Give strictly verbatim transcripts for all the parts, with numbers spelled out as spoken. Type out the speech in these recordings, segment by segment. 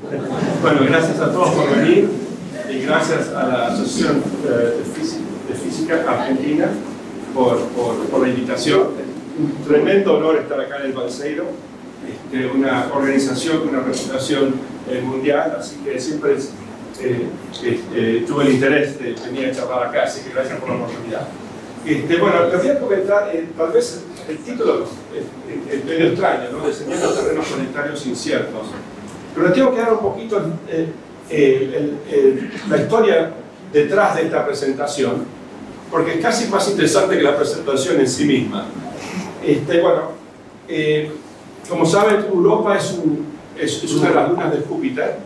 Bueno, gracias a todos por venir y gracias a la Asociación de Física, de Física Argentina por, por, por la invitación. Un tremendo honor estar acá en el Balseiro, este, una organización con una reputación eh, mundial, así que siempre es, eh, eh, tuve el interés de venir a charlar acá, así que gracias por la oportunidad. Este, bueno, les voy a comentar, eh, tal vez el título es, es medio extraño, ¿no? Descendiendo terrenos planetarios inciertos. Pero les tengo que dar un poquito eh, eh, el, el, la historia detrás de esta presentación, porque es casi más interesante que la presentación en sí misma. Este, bueno, eh, como saben, Europa es, un, es, es una de las lunas de Júpiter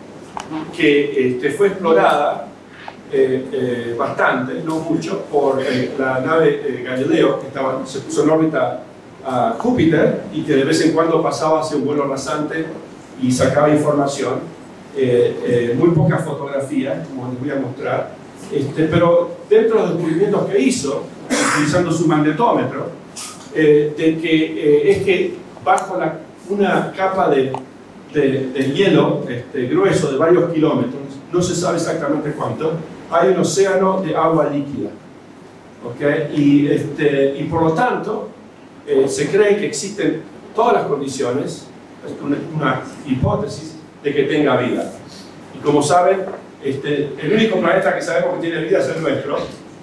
que este, fue explorada Eh, eh, bastante, no mucho, por eh, la nave eh, Galileo, que estaba, se puso en órbita a Júpiter y que de vez en cuando pasaba hacia un vuelo rasante y sacaba información. Eh, eh, muy pocas fotografías, como les voy a mostrar, este, pero dentro de los descubrimientos que hizo, utilizando su magnetómetro, eh, de que, eh, es que bajo la, una capa de, de, de hielo este, grueso de varios kilómetros, no se sabe exactamente cuánto, hay un océano de agua líquida, ¿okay? y, este, y por lo tanto eh, se cree que existen todas las condiciones, es una, una hipótesis de que tenga vida. Y como saben, este, el único planeta que sabemos que tiene vida es el nuestro,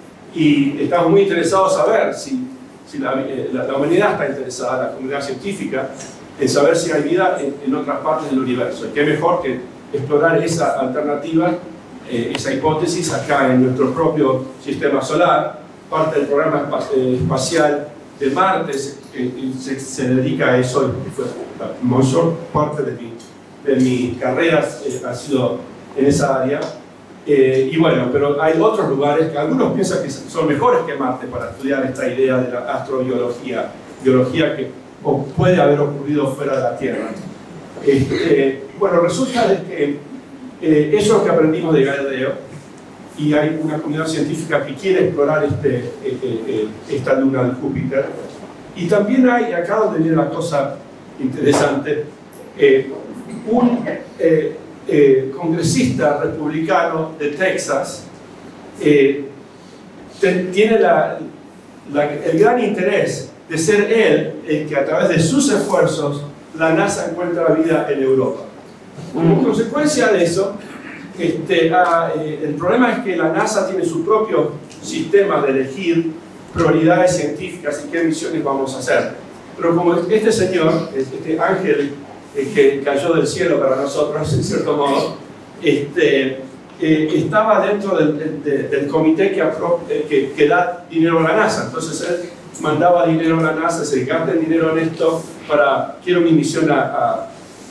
y estamos muy interesados en saber si, si la, eh, la, la humanidad está interesada, la comunidad científica, en saber si hay vida en, en otras partes del universo. Y qué mejor que explorar esa alternativa, eh, esa hipótesis acá en nuestro propio sistema solar. Parte del programa espacial de Marte se, se, se dedica a eso, y fue la mayor parte de mi, de mi carrera eh, ha sido en esa área. Eh, y bueno, pero hay otros lugares que algunos piensan que son mejores que Marte para estudiar esta idea de la astrobiología, biología que puede haber ocurrido fuera de la Tierra. Este, bueno, resulta de que eh, eso es lo que aprendimos de Galileo, y hay una comunidad científica que quiere explorar este, eh, eh, esta luna de Júpiter. Y también hay, acá donde viene la cosa interesante, eh, un eh, eh, congresista republicano de Texas eh, te, tiene la, la, el gran interés de ser él el que a través de sus esfuerzos la NASA encuentra vida en Europa. Como consecuencia de eso, este, ah, eh, el problema es que la NASA tiene su propio sistema de elegir prioridades científicas y qué misiones vamos a hacer. Pero como este señor, este ángel eh, que cayó del cielo para nosotros, en cierto modo, este, eh, estaba dentro del, del, del comité que, apro, eh, que, que da dinero a la NASA. Entonces él mandaba dinero a la NASA, se gasten dinero en esto para, quiero mi misión a, a,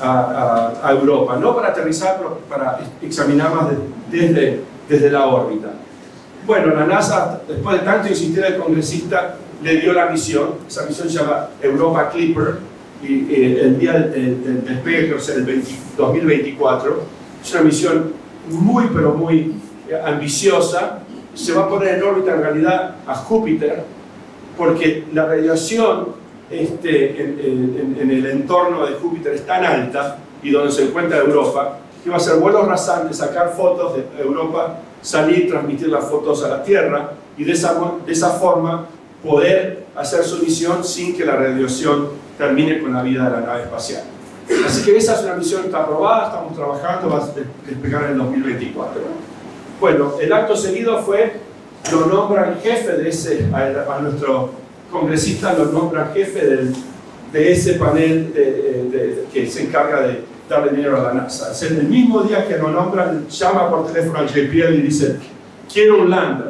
a, a Europa, no para aterrizar, pero para examinar más de, desde, desde la órbita. Bueno, la NASA, después de tanto insistir al congresista, le dio la misión. Esa misión se llama Europa Clipper, y eh, el día del, del, del despegue, creo que es el dos mil veinticuatro. Es una misión muy, pero muy eh, ambiciosa. Se va a poner en órbita, en realidad, a Júpiter, porque la radiación este, en, en, en el entorno de Júpiter es tan alta, y donde se encuentra Europa, que va a hacer vuelos rasantes, sacar fotos de Europa, salir, transmitir las fotos a la Tierra, y de esa, de esa forma poder hacer su misión sin que la radiación termine con la vida de la nave espacial. Así que esa es una misión que está aprobada, estamos trabajando, va a despegar en el dos mil veinticuatro. Bueno, el acto seguido fue, lo nombran jefe de ese, a, a nuestro congresista lo nombran jefe del, de ese panel de, de, de, que se encarga de darle dinero a la NASA. Es el mismo día que lo nombran, llama por teléfono al J P L y dice, quiero un lander.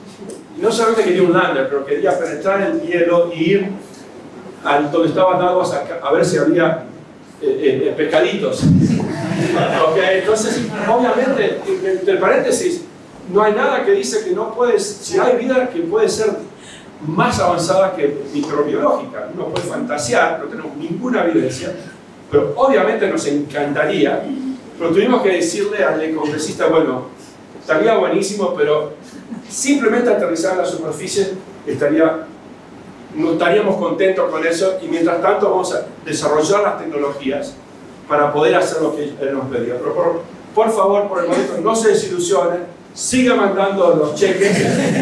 Y no solamente quería un lander, pero quería penetrar el hielo y ir al donde estaban aguas a, a ver si había eh, eh, pescaditos. Okay, entonces, obviamente, entre paréntesis, no hay nada que dice que no puedes, si hay vida que puede ser más avanzada que microbiológica. Uno puede fantasear, no tenemos ninguna evidencia, pero obviamente nos encantaría. Pero tuvimos que decirle al congresista, bueno, estaría buenísimo, pero simplemente aterrizar en la superficie estaría, no estaríamos contentos con eso, y mientras tanto vamos a desarrollar las tecnologías para poder hacer lo que él nos pedía. Pero por, por favor, por el momento, no se desilusionen, siga mandando los cheques.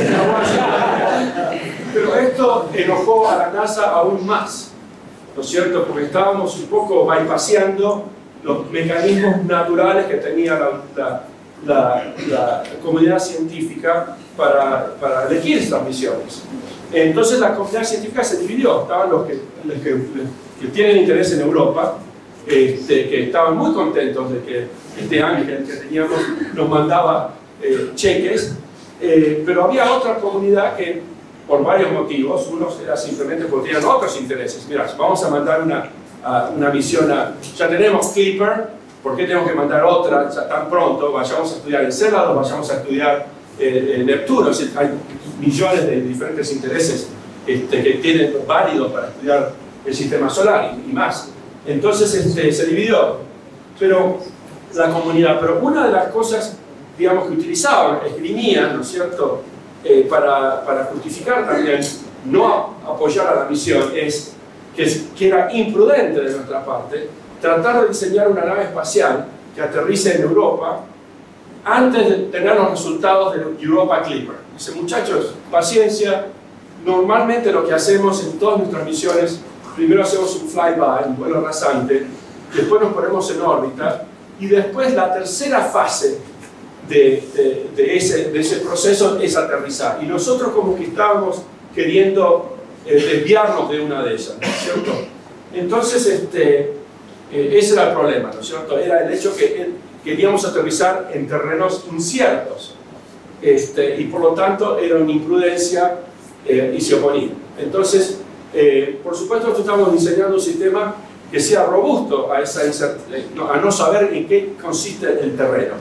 Pero esto enojó a la NASA aún más, ¿no es cierto? Porque estábamos un poco bypaseando los mecanismos naturales que tenía la, la, la, la comunidad científica para, para elegir estas misiones. Entonces la comunidad científica se dividió. Estaban los que, los que, que tienen interés en Europa, este, que estaban muy contentos de que este ángel que teníamos nos mandaba eh, cheques, eh, pero había otra comunidad que, por varios motivos, unos era simplemente porque tenían otros intereses. Mira, vamos a mandar una, a, una misión a... Ya tenemos Clipper, ¿por qué tenemos que mandar otra ya tan pronto? Vayamos a estudiar Enceladus, vayamos a estudiar eh, eh, Neptuno. Es decir, hay millones de diferentes intereses este, que tienen válidos para estudiar el sistema solar y, y más. Entonces este, se dividió. Pero la comunidad, pero una de las cosas, digamos, que utilizaban, esgrimían, ¿no es cierto?, Eh, para, para justificar también no apoyar a la misión, es que, que era imprudente de nuestra parte tratar de diseñar una nave espacial que aterrice en Europa antes de tener los resultados del Europa Clipper. Dice, muchachos, paciencia, normalmente lo que hacemos en todas nuestras misiones, primero hacemos un flyby, un vuelo rasante, después nos ponemos en órbita, y después la tercera fase De, de, de, ese, de ese proceso es aterrizar. Y nosotros como que estábamos queriendo eh, desviarnos de una de ellas, ¿no es cierto? Entonces, este, eh, ese era el problema, ¿no es cierto? Era el hecho que eh, queríamos aterrizar en terrenos inciertos. Este, y por lo tanto era una imprudencia eh, y se oponía. Entonces, eh, por supuesto, estamos diseñando un sistema que sea robusto a, esa a no saber en qué consiste el terreno.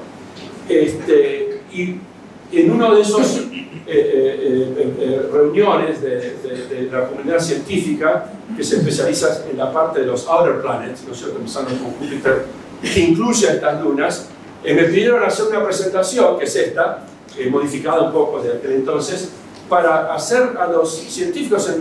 Este, y en una de esas eh, eh, eh, reuniones de, de, de la comunidad científica que se especializa en la parte de los outer planets, ¿no es cierto?, empezando con Júpiter, que incluye estas lunas, eh, me pidieron hacer una presentación, que es esta, eh, modificada un poco de aquel entonces, para hacer a los científicos, en,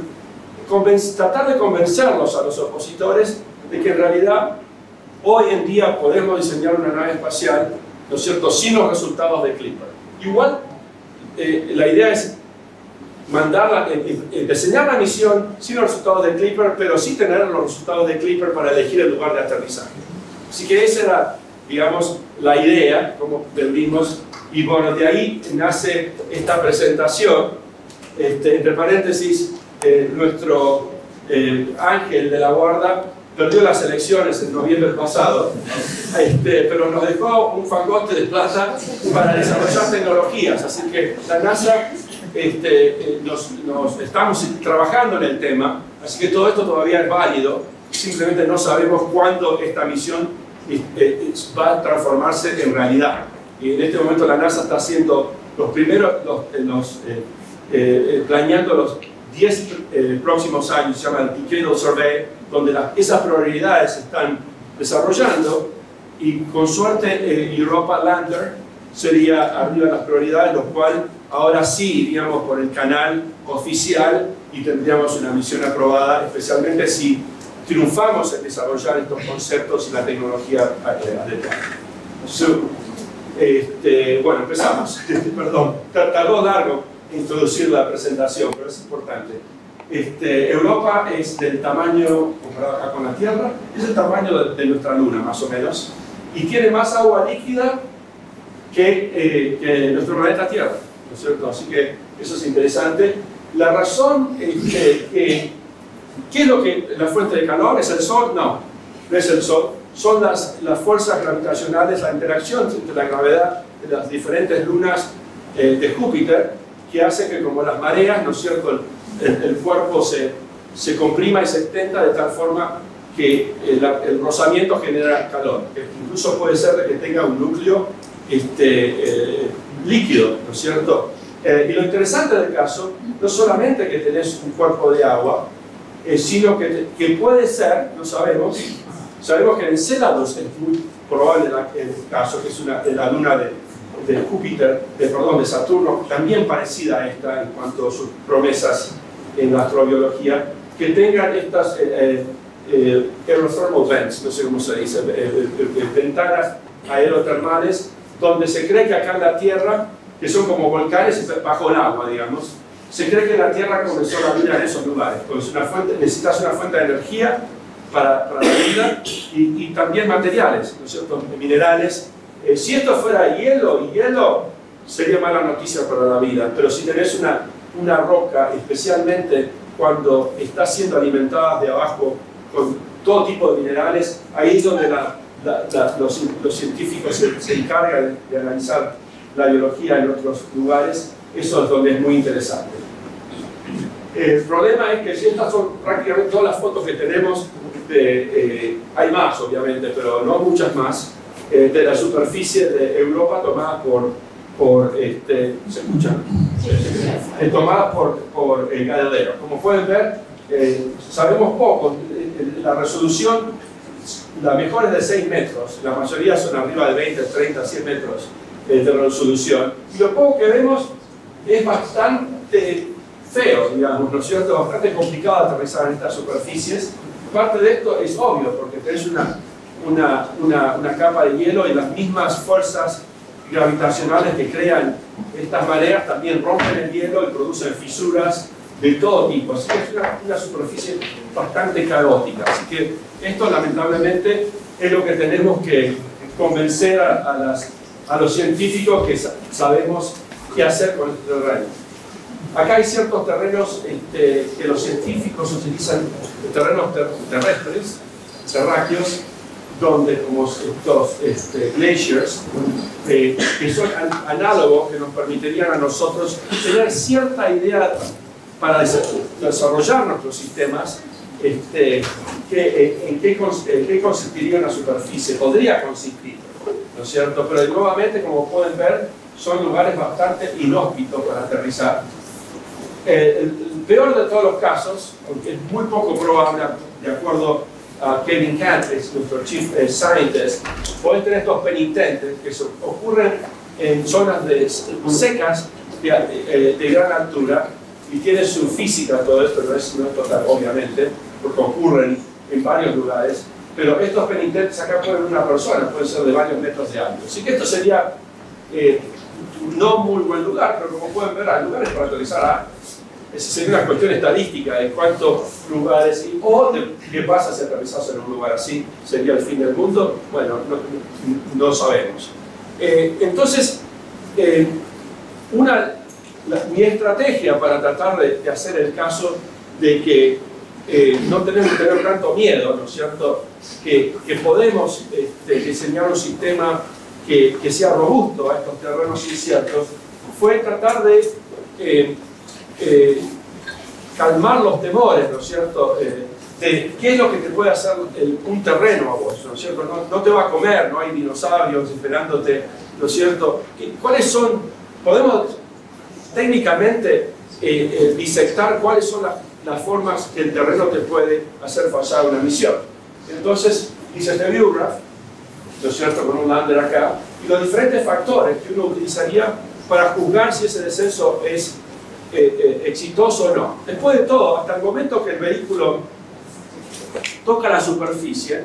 tratar de convencerlos a los opositores de que en realidad hoy en día podemos diseñar una nave espacial, ¿no es cierto?, sin los resultados de Clipper. Igual, eh, la idea es mandarla, eh, eh, diseñar la misión sin los resultados de Clipper, pero sí tener los resultados de Clipper para elegir el lugar de aterrizaje. Así que esa era, digamos, la idea, como vendimos, y bueno, de ahí nace esta presentación, este, entre paréntesis, eh, nuestro eh, ángel de la guarda perdió las elecciones en noviembre pasado, este, pero nos dejó un fangote de plata para desarrollar tecnologías, así que la NASA este, nos, nos estamos trabajando en el tema, así que todo esto todavía es válido, simplemente no sabemos cuándo esta misión este, va a transformarse en realidad. Y en este momento la NASA está haciendo los primeros, los, los, eh, eh, planeando los diez eh, próximos años, se llama el Decadal Survey, donde las, esas probabilidades se están desarrollando, y con suerte eh, Europa Lander sería arriba de las prioridades, lo cual ahora sí iríamos por el canal oficial y tendríamos una misión aprobada, especialmente si triunfamos en desarrollar estos conceptos y la tecnología adecuada. So, este, bueno, empezamos. Perdón, tardó largo introducir la presentación, pero es importante. Este, Europa es del tamaño, comparado acá con la Tierra, es el tamaño de, de nuestra Luna, más o menos, y tiene más agua líquida que, eh, que nuestro planeta Tierra, ¿no es cierto? Así que eso es interesante. La razón es que, que ¿qué es lo que la fuente de calor? ¿Es el Sol? No, no es el Sol. Son las, las fuerzas gravitacionales, la interacción entre la gravedad de las diferentes lunas eh, de Júpiter, que hace que, como las mareas, ¿no es cierto?, el, el, el cuerpo se, se comprima y se extenda de tal forma que el, el rozamiento genera calor, que incluso puede ser de que tenga un núcleo este, eh, líquido, ¿no es cierto? Eh, y lo interesante del caso, no solamente que tenés un cuerpo de agua, eh, sino que, que puede ser, no sabemos, sabemos que en Enceladus es muy probable el caso, que es una, la luna de, de Júpiter, de, perdón, de Saturno, también parecida a esta en cuanto a sus promesas en la astrobiología, que tengan estas, eh, eh, aerothermal vents, no sé cómo se dice, eh, eh, ventanas aerotermales, donde se cree que acá en la Tierra, que son como volcanes bajo el agua, digamos, se cree que en la Tierra comenzó la vida en esos lugares. Pues una fuente, necesitas una fuente de energía para, para la vida y, y también materiales, ¿no es cierto? Minerales. Eh, si esto fuera hielo, y hielo sería mala noticia para la vida, pero si tenés una, una roca, especialmente cuando está siendo alimentada de abajo con todo tipo de minerales, ahí es donde la, la, la, los, los científicos se, se encargan de, de analizar la biología en otros lugares. Eso es donde es muy interesante. El problema es que si estas son prácticamente todas las fotos que tenemos, de, eh, hay más obviamente, pero no muchas más, eh, de la superficie de Europa tomada por, por este, ¿se escucha? Eh, tomada por, por el Galileo. Como pueden ver, eh, sabemos poco. La resolución, la mejor es de seis metros, la mayoría son arriba de veinte, treinta, cien metros eh, de resolución. Y lo poco que vemos es bastante feo, digamos, ¿no es cierto? Bastante complicado aterrizar en estas superficies. Parte de esto es obvio, porque tenés una, una, una, una capa de hielo y las mismas fuerzas gravitacionales que crean estas mareas también rompen el hielo y producen fisuras de todo tipo. Así que es una, una superficie bastante caótica. Así que esto, lamentablemente, es lo que tenemos que convencer a, a, las, a los científicos que sa sabemos qué hacer con este terreno. Acá hay ciertos terrenos este, que los científicos utilizan, terrenos ter terrestres, terráqueos, donde como estos este, glaciers, eh, que son an análogos, que nos permitirían a nosotros tener cierta idea para desarrollar nuestros sistemas, este, que, en, qué en qué consistiría una superficie, podría consistir, ¿no es cierto? Pero nuevamente, como pueden ver, son lugares bastante inhóspitos para aterrizar. Eh, el, el peor de todos los casos, aunque es muy poco probable, de acuerdo a Kevin Kant, es nuestro chief eh, scientist, pueden tener estos penitentes que se ocurren en zonas de, secas de, de, de gran altura, y tiene su física todo esto, no es, no es total, obviamente, porque ocurren en varios lugares, pero estos penitentes acá pueden una persona, pueden ser de varios metros de alto. Así que esto sería eh, no muy buen lugar, pero como pueden ver, hay lugares para aterrizar a. Esa sería una cuestión estadística de cuántos lugares, y, o de qué pasa si aterrizas en un lugar así, sería el fin del mundo. Bueno, no, no sabemos. Eh, entonces, eh, una, la, mi estrategia para tratar de, de hacer el caso de que eh, no tenemos que tener tanto miedo, ¿no es cierto?, que, que podemos este, diseñar un sistema que, que sea robusto a estos terrenos inciertos, fue tratar de eh, eh, calmar los temores, ¿no es cierto?, eh, de qué es lo que te puede hacer el, un terreno a vos, ¿no es cierto? No, no te va a comer, no hay dinosaurios esperándote, ¿no es cierto? ¿Cuáles son? Podemos técnicamente eh, eh, disectar cuáles son las, las formas que el terreno te puede hacer fallar una misión. Entonces, hice este view graph, ¿no es cierto?, con un lander acá, y los diferentes factores que uno utilizaría para juzgar si ese descenso es eh, eh, exitoso o no. Después de todo, hasta el momento que el vehículo toca la superficie,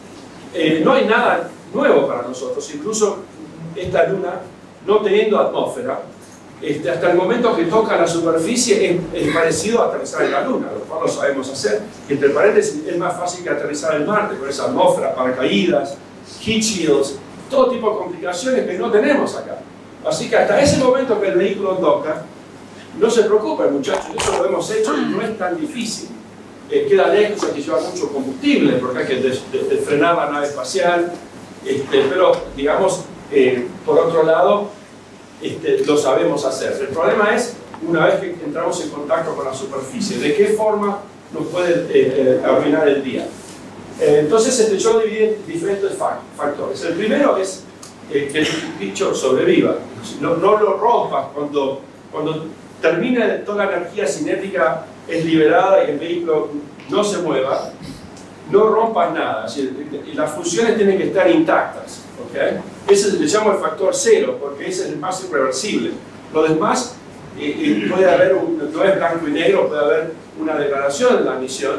eh, no hay nada nuevo para nosotros. Incluso esta luna, no teniendo atmósfera, este, hasta el momento que toca la superficie es, es parecido a aterrizar en la luna, lo cual lo sabemos hacer. Y entre paréntesis, es más fácil que aterrizar en Marte, con esa atmósfera, paracaídas, heat shields, todo tipo de complicaciones que no tenemos acá. Así que hasta ese momento que el vehículo toca, no se preocupen, muchachos, eso lo hemos hecho y no es tan difícil. Eh, queda lejos, hay que llevar mucho combustible porque hay que de, de, de frenar la nave espacial, este, pero digamos, eh, por otro lado, este, lo sabemos hacer. El problema es, una vez que entramos en contacto con la superficie, de qué forma nos puede eh, eh, arruinar el día. Eh, entonces, este, yo dividí en diferentes factores. El primero es eh, que el bicho sobreviva, no, no lo rompas cuando, cuando termina toda la energía cinética es liberada y el vehículo no se mueva, no rompas nada, y las funciones tienen que estar intactas, ¿okay? Ese le llamo el factor cero, porque ese es el más irreversible. Lo demás, eh, eh, puede haber, un, no es blanco y negro, puede haber una degradación en la misión,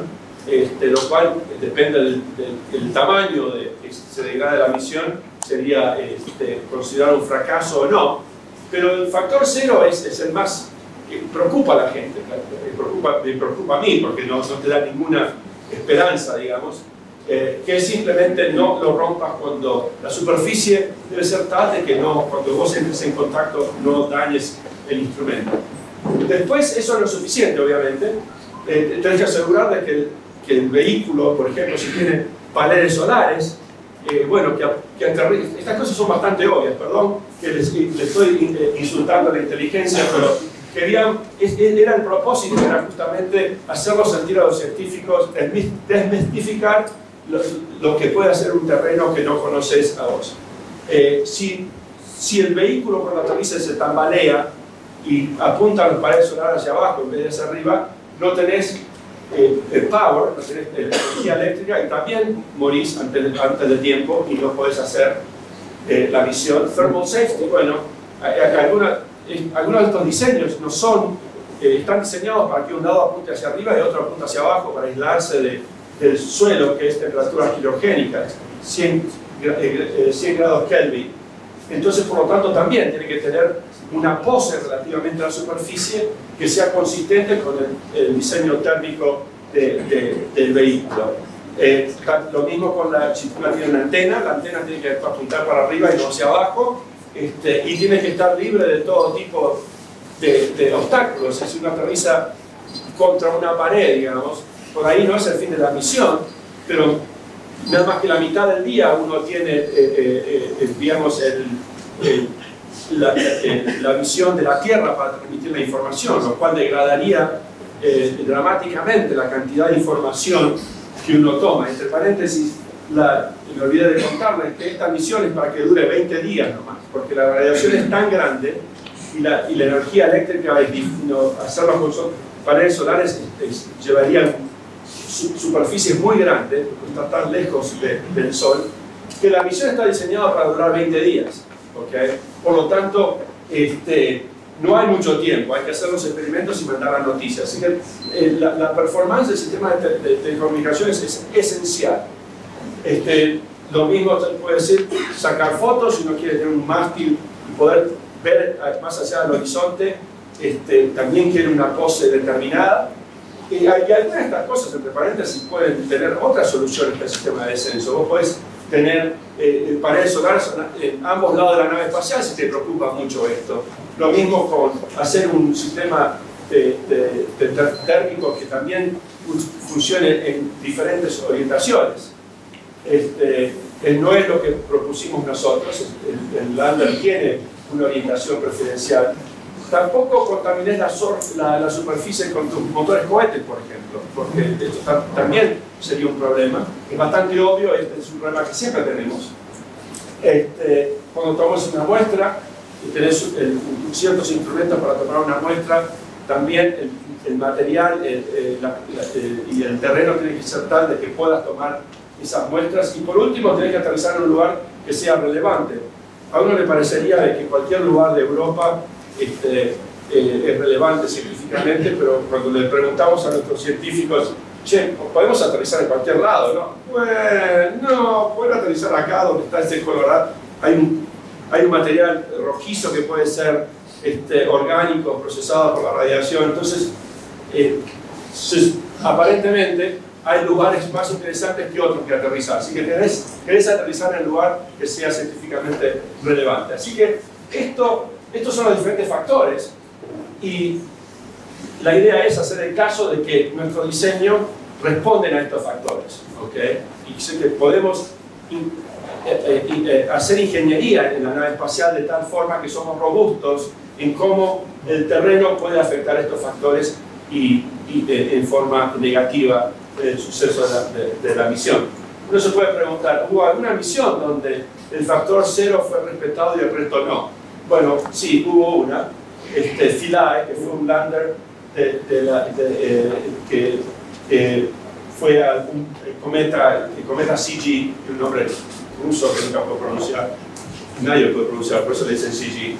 este, lo cual depende del, del, del tamaño de que se degrade la misión, sería este, considerado un fracaso o no. Pero el factor cero es, es el más que preocupa a la gente, me preocupa, me preocupa a mí, porque no, no te da ninguna esperanza, digamos, eh, que simplemente no lo rompas cuando la superficie debe ser tal de que no, cuando vos entres en contacto no dañes el instrumento. Después, eso no es suficiente, obviamente. Eh, tenés que asegurar de que el, que el vehículo, por ejemplo, si tiene paneles solares, eh, bueno, que, que aterrice. Estas cosas son bastante obvias, perdón, que les, les estoy eh, insultando a la inteligencia, pero querían, es, era el propósito, era justamente hacerlo sentir a los científicos, desmistificar lo, lo que puede hacer un terreno que no conoces a vos. Eh, si, si el vehículo cuando aterriza se tambalea y apunta los paneles solares hacia abajo en vez de hacia arriba, no tenés eh, el power, no tenés energía eléctrica y también morís antes de, antes de tiempo y no podés hacer eh, la misión. Thermal safety, bueno, hay, hay alguna, eh, algunos de estos diseños no son, eh, están diseñados para que un lado apunte hacia arriba y otro apunte hacia abajo para aislarse de, del suelo, que es temperatura quirogénica, cien, eh, cien grados Kelvin. Entonces, por lo tanto, también tiene que tener una pose relativamente a la superficie que sea consistente con el, el diseño térmico de, de, del vehículo. Eh, lo mismo con la, si una tiene una antena, la antena tiene que apuntar para arriba y no hacia abajo, este, y tiene que estar libre de todo tipo de, de obstáculos. Si uno aterriza contra una pared, digamos, por ahí no es el fin de la misión, pero nada más que la mitad del día uno tiene, eh, eh, eh, digamos, el, el La, eh, la visión de la Tierra para transmitir la información, lo cual degradaría eh, dramáticamente la cantidad de información que uno toma. Entre paréntesis, la, me olvidé de contarles que esta misión es para que dure veinte días nomás, porque la radiación es tan grande y la, y la energía eléctrica, no, hacerlo con sol, paneles solares es, es, llevarían su, superficies muy grandes, porque está tan lejos de, del Sol, que la misión está diseñada para durar veinte días. ¿Okay? Por lo tanto, este, no hay mucho tiempo, hay que hacer los experimentos y mandar las noticias. Así que eh, la, la performance del sistema de, de, de telecomunicaciones es esencial. Este, lo mismo se puede decir, sacar fotos si uno quiere tener un mástil y poder ver más allá del horizonte, este, también quiere una pose determinada. Y, y algunas de estas cosas, entre paréntesis, pueden tener otras soluciones para el sistema de descenso. Vos podés tener eh, paneles solares en ambos lados de la nave espacial si te preocupa mucho esto. Lo mismo con hacer un sistema de, de, de térmico que también funcione en diferentes orientaciones. Este, eh, no es lo que propusimos nosotros, el, el lander tiene una orientación preferencial. Tampoco contamines la, la, la superficie con tus motores cohetes, por ejemplo, porque esto ta también sería un problema. Es bastante obvio, este es un problema que siempre tenemos. Este, cuando tomas una muestra, y tenés el, ciertos instrumentos para tomar una muestra, también el, el material el, el, la, el, y el terreno tiene que ser tal de que puedas tomar esas muestras. Y por último, tenés que aterrizar en un lugar que sea relevante. A uno le parecería de que cualquier lugar de Europa Este, eh, es relevante científicamente, pero cuando le preguntamos a nuestros científicos, che, podemos aterrizar en cualquier lado, ¿no? Bueno, no, pueden aterrizar acá donde está ese Colorado. Hay un, hay un material rojizo que puede ser este, orgánico, procesado por la radiación. Entonces, eh, se, aparentemente, hay lugares más interesantes que otros que aterrizar. Así que querés, querés aterrizar en el lugar que sea científicamente relevante. Así que esto. Estos son los diferentes factores y la idea es hacer el caso de que nuestro diseño responde a estos factores, ¿okay? Y que podemos in, eh, eh, eh, hacer ingeniería en la nave espacial de tal forma que somos robustos en cómo el terreno puede afectar estos factores y, y eh, en forma negativa el suceso de la, de, de la misión. Uno se puede preguntar, ¿hubo alguna misión donde el factor cero fue respetado y el resto no? Bueno, sí, hubo una, este, Philae, que fue un lander de, de la, de, eh, que eh, fue a un cometa, el cometa C G, un nombre ruso que nunca puedo pronunciar, nadie lo puede pronunciar, por eso le dicen C G.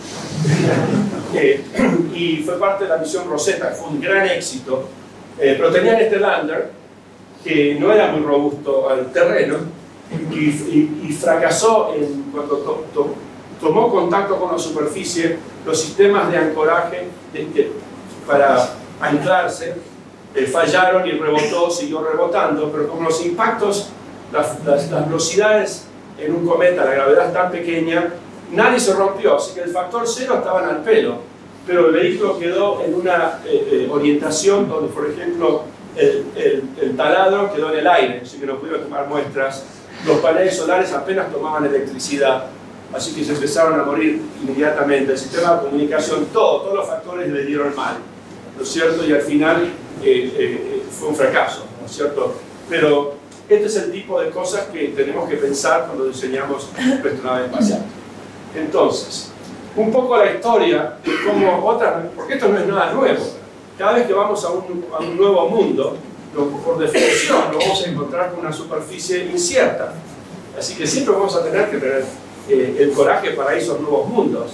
eh, y fue parte de la misión Rosetta, que fue un gran éxito, eh, pero tenían este lander que no era muy robusto al terreno y, y, y fracasó en, cuando to, to, tomó contacto con la superficie. Los sistemas de ancoraje de, de, para anclarse eh, fallaron y rebotó, siguió rebotando, pero como los impactos, las, las, las velocidades en un cometa, la gravedad es tan pequeña, nadie se rompió, así que el factor cero estaban al pelo, pero el vehículo quedó en una eh, eh, orientación donde, por ejemplo, el, el, el taladro quedó en el aire, así que no pudieron tomar muestras. Los paneles solares apenas tomaban electricidad, así que se empezaron a morir inmediatamente. El sistema de comunicación, todo, todos los factores le dieron mal, ¿no es cierto? Y al final eh, eh, fue un fracaso, ¿no es cierto? Pero este es el tipo de cosas que tenemos que pensar cuando diseñamos nuestra nave espacial. Entonces, un poco la historia de cómo otras, porque esto no es nada nuevo. Cada vez que vamos a un, a un nuevo mundo, lo, por definición lo vamos a encontrar con una superficie incierta. Así que siempre vamos a tener que tener eh, el coraje para esos nuevos mundos.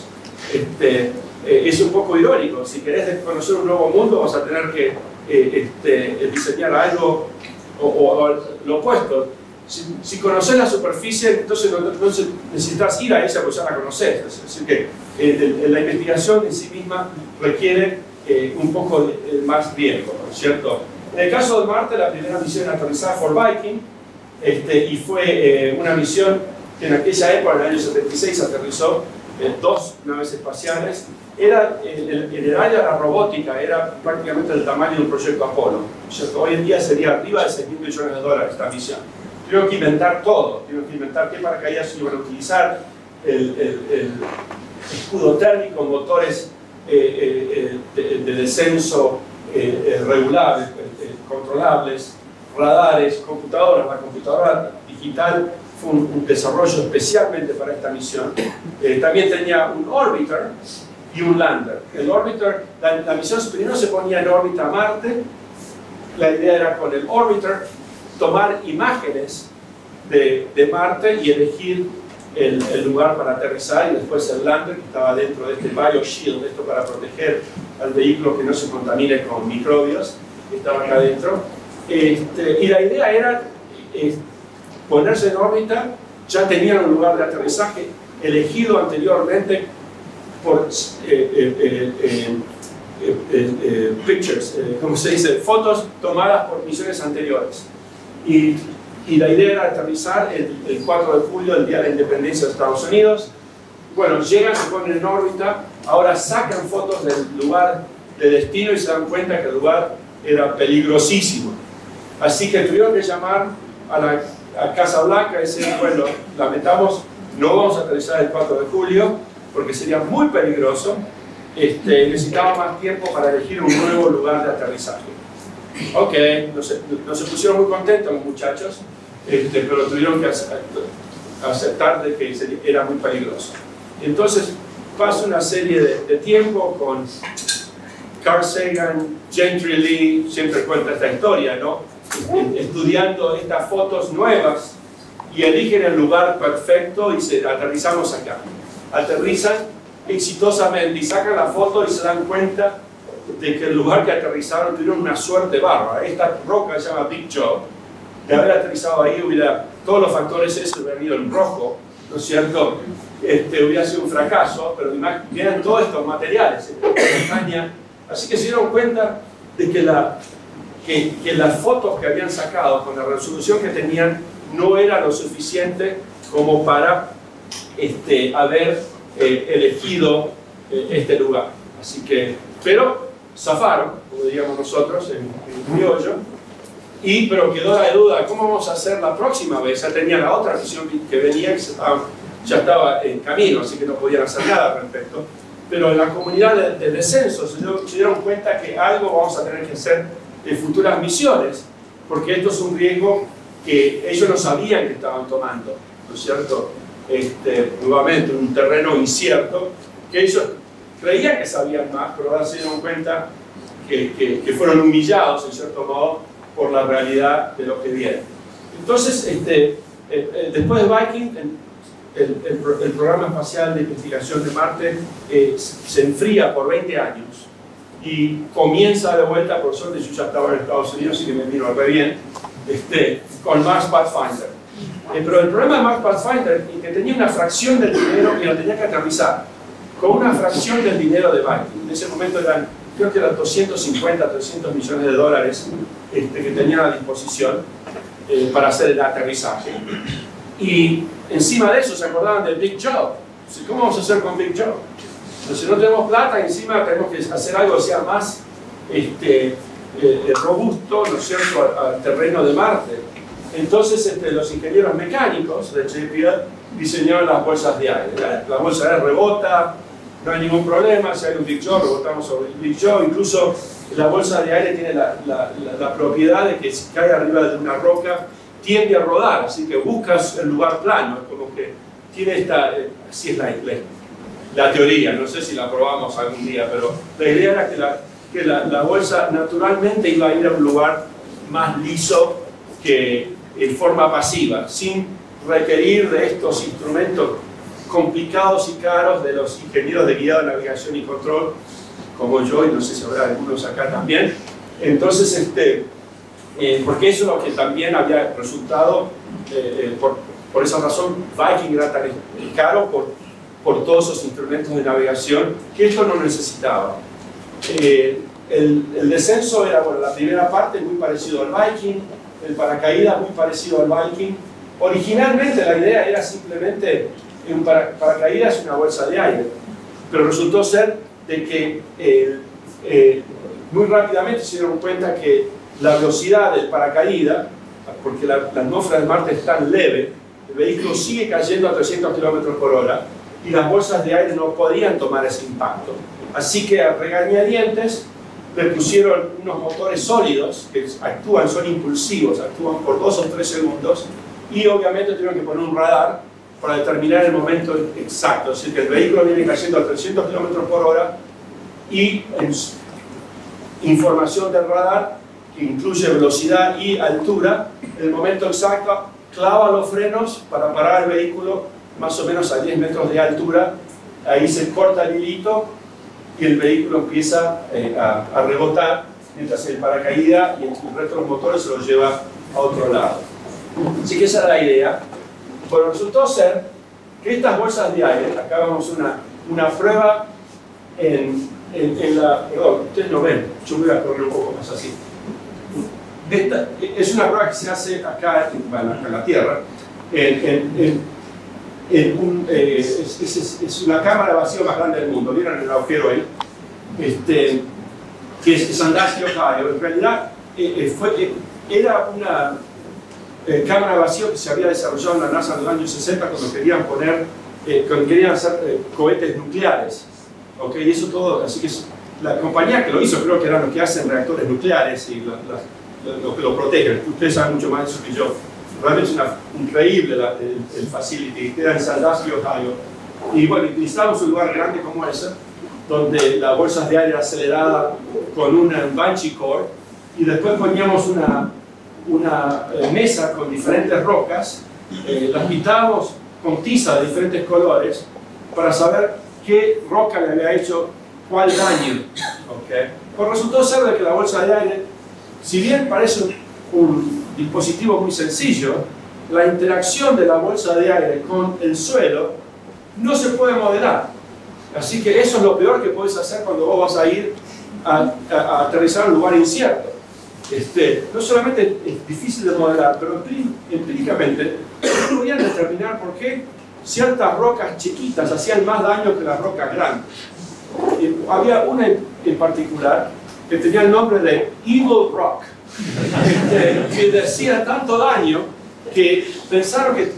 Este, eh, es un poco irónico. Si querés conocer un nuevo mundo, vas a tener que eh, este, diseñar algo o, o, o lo opuesto. Si, si conoces la superficie, entonces no, no necesitas ir a ella porque ya la conoces. Es decir, que eh, la investigación en sí misma requiere eh, un poco de, de más riesgo, ¿no es cierto? En el caso de Marte, la primera misión aterrizada fue Viking, este, y fue eh, una misión que en aquella época, en el año setenta y seis, aterrizó eh, dos naves espaciales. Era, en, el, en el área de la robótica, era prácticamente el tamaño de un proyecto Apolo, ¿no es cierto? Hoy en día sería arriba de seis mil millones de dólares esta misión. Tuvieron que inventar todo, tuvieron que inventar qué paracaídas iban a utilizar, el, el, el escudo térmico, motores eh, eh, de, de descenso eh, eh, regulables, eh, controlables, radares, computadoras. La computadora digital fue un, un desarrollo especialmente para esta misión. Eh, también tenía un orbiter y un lander. El orbiter, la, la misión primero se ponía en órbita a Marte. La idea era con el orbiter tomar imágenes de, de Marte y elegir el, el lugar para aterrizar, y después el lander que estaba dentro de este bioshield, esto para proteger al vehículo que no se contamine con microbios, que estaba acá adentro. Este, y la idea era eh, ponerse en órbita. Ya tenían un lugar de aterrizaje elegido anteriormente por eh, eh, eh, eh, eh, eh, eh, pictures, eh, como se dice, fotos tomadas por misiones anteriores. Y, y la idea era aterrizar el, el cuatro de julio, el día de la independencia de Estados Unidos. Bueno, llegan, se ponen en órbita, ahora sacan fotos del lugar de destino y se dan cuenta que el lugar era peligrosísimo. Así que tuvieron que llamar a la a Casa Blanca y decir, bueno, lamentamos, no vamos a aterrizar el cuatro de julio porque sería muy peligroso. Este, necesitaba más tiempo para elegir un nuevo lugar de aterrizaje. Ok, no se, no se pusieron muy contentos los muchachos, este, pero tuvieron que aceptar de que era muy peligroso. Entonces pasa una serie de, de tiempo con Carl Sagan, Gentry Lee, siempre cuenta esta historia, ¿no? Estudiando estas fotos nuevas y eligen el lugar perfecto y se, aterrizamos acá. Aterrizan exitosamente y sacan la foto y se dan cuenta de que el lugar que aterrizaron tuvieron una suerte bárbara. Esta roca se llama Big Job. De haber aterrizado ahí, hubiera, todos los factores esos hubieran ido en rojo, ¿no es cierto? Este, hubiera sido un fracaso, pero tienen todos estos materiales en montaña. Así que se dieron cuenta de que, la, que, que las fotos que habían sacado con la resolución que tenían no era lo suficiente como para este, haber eh, elegido eh, este lugar. Así que, pero zafaron, como diríamos nosotros en, en criollo, y, pero quedó la duda, ¿cómo vamos a hacer la próxima vez? Ya tenía la otra misión que venía, que se estaba, ya estaba en camino, así que no podían hacer nada al respecto. Pero en la comunidad de, de descenso se, se dieron cuenta que algo vamos a tener que hacer en futuras misiones, porque esto es un riesgo que ellos no sabían que estaban tomando, ¿no es cierto? Este, nuevamente, un terreno incierto, que ellos creían que sabían más, pero ahora se dieron cuenta que, que, que fueron humillados, en cierto modo, por la realidad de lo que viene. Entonces, este, eh, eh, después de Viking, el, el, el programa espacial de investigación de Marte eh, se enfría por veinte años y comienza de vuelta, por suerte yo ya estaba en Estados Unidos, así que me vino re bien, este, con Mars Pathfinder. Eh, pero el problema de Mars Pathfinder es que tenía una fracción del dinero y lo tenía que aterrizar con una fracción del dinero de Viking. En ese momento eran, creo que eran doscientos cincuenta, trescientos millones de dólares este, que tenían a disposición eh, para hacer el aterrizaje. Y encima de eso se acordaban del Big Job. ¿Cómo vamos a hacer con Big Job? Entonces, si no tenemos plata, encima tenemos que hacer algo que sea más este, eh, robusto, ¿no es cierto?, al, al terreno de Marte. Entonces, este, los ingenieros mecánicos de J P L diseñaron las bolsas de aire. ¿verdad? La bolsa de aire rebota, no hay ningún problema, si hay un Big Job, rebotamos sobre el Big Job. Incluso la bolsa de aire tiene la, la, la, la propiedad de que si cae arriba de una roca, tiende a rodar, así que buscas el lugar plano, es como que tiene esta, eh, así es la, la, la teoría, no sé si la probamos algún día, pero la idea era que, la, que la, la bolsa naturalmente iba a ir a un lugar más liso que en forma pasiva, sin requerir de estos instrumentos complicados y caros de los ingenieros de guiado, navegación y control, como yo, y no sé si habrá algunos acá también. Entonces, este, eh, porque eso es lo que también había resultado, eh, eh, por, por esa razón, Viking era tan caro por, por todos esos instrumentos de navegación, que esto no necesitaba. Eh, el, el descenso era, bueno, la primera parte muy parecido al Viking, el paracaídas muy parecido al Viking. Originalmente la idea era simplemente un para, paracaídas y una bolsa de aire, pero resultó ser de que eh, eh, muy rápidamente se dieron cuenta que la velocidad del paracaídas, porque la, la atmósfera de Marte es tan leve, el vehículo sigue cayendo a trescientos kilómetros por hora y las bolsas de aire no podían tomar ese impacto. Así que a regañadientes le pusieron unos motores sólidos que actúan, son impulsivos, actúan por dos o tres segundos, y obviamente tuvieron que poner un radar para determinar el momento exacto. Es decir, que el vehículo viene cayendo a trescientos kilómetros por hora y en información del radar, que incluye velocidad y altura, el momento exacto, clava los frenos para parar el vehículo más o menos a diez metros de altura. Ahí se corta el hilito y el vehículo empieza eh, a, a rebotar, mientras el paracaídas y el resto de los motores se lo lleva a otro lado. Así que esa era la idea. Bueno, resultó ser que estas bolsas de aire, acá vamos una, una prueba en, en, en la, perdón, ustedes no ven, yo voy a correr un poco más así. Esta, es una prueba que se hace acá, bueno, acá en la Tierra, en, en, en, en un, eh, es, es, es una cámara vacía más grande del mundo. ¿Vieron el agujero ahí? Este, que es Sandusky, Ohio. En realidad eh, eh, fue, eh, era una eh, cámara vacía que se había desarrollado en la NASA en los años sesenta cuando querían poner, eh, cuando querían hacer eh, cohetes nucleares. ¿Okay? Y eso todo, así que es, la compañía que lo hizo creo que eran los que hacen reactores nucleares y los lo, lo, lo protegen. Ustedes saben mucho más de eso que yo. Realmente es una, increíble la, el, el facility, queda en Sandusky, Ohio. Y bueno, utilizamos un lugar grande como ese, donde la bolsa de aire acelerada con una Banshee Core, y después poníamos una, una eh, mesa con diferentes rocas, eh, las pintábamos con tiza de diferentes colores para saber qué roca le había hecho cuál daño. ¿Okay? Pues resultó ser de que la bolsa de aire, si bien parece un, un dispositivo muy sencillo, la interacción de la bolsa de aire con el suelo no se puede modelar. Así que eso es lo peor que puedes hacer cuando vos vas a ir a, a, a aterrizar en un lugar incierto. Este, no solamente es difícil de modelar, pero empíricamente no podían determinar por qué ciertas rocas chiquitas hacían más daño que las rocas grandes. Y había una en, en particular que tenía el nombre de Evil Rock, este, que decía tanto daño que pensaron que,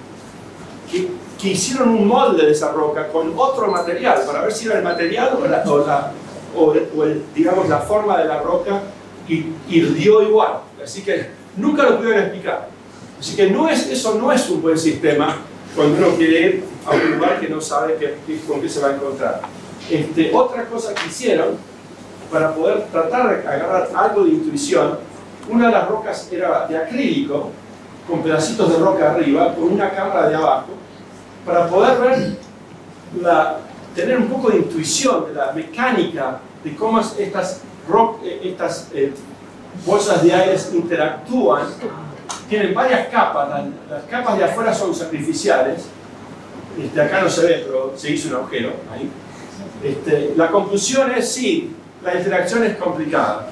que, que hicieron un molde de esa roca con otro material para ver si era el material o, la, o, la, o, o el, digamos, la forma de la roca, y, y dio igual. Así que nunca lo pudieron explicar. Así que no es, eso no es un buen sistema cuando uno quiere ir a un lugar que no sabe que, que, con qué se va a encontrar. Este, otra cosa que hicieron para poder tratar de agarrar algo de intuición, una de las rocas era de acrílico, con pedacitos de roca arriba, con una cámara de abajo, para poder ver, la, tener un poco de intuición de la mecánica de cómo estas, rock, estas eh, bolsas de aire interactúan, tienen varias capas, las, las capas de afuera son sacrificiales, este, acá no se ve, pero se hizo un agujero ahí. Este, la conclusión es sí, la interacción es complicada.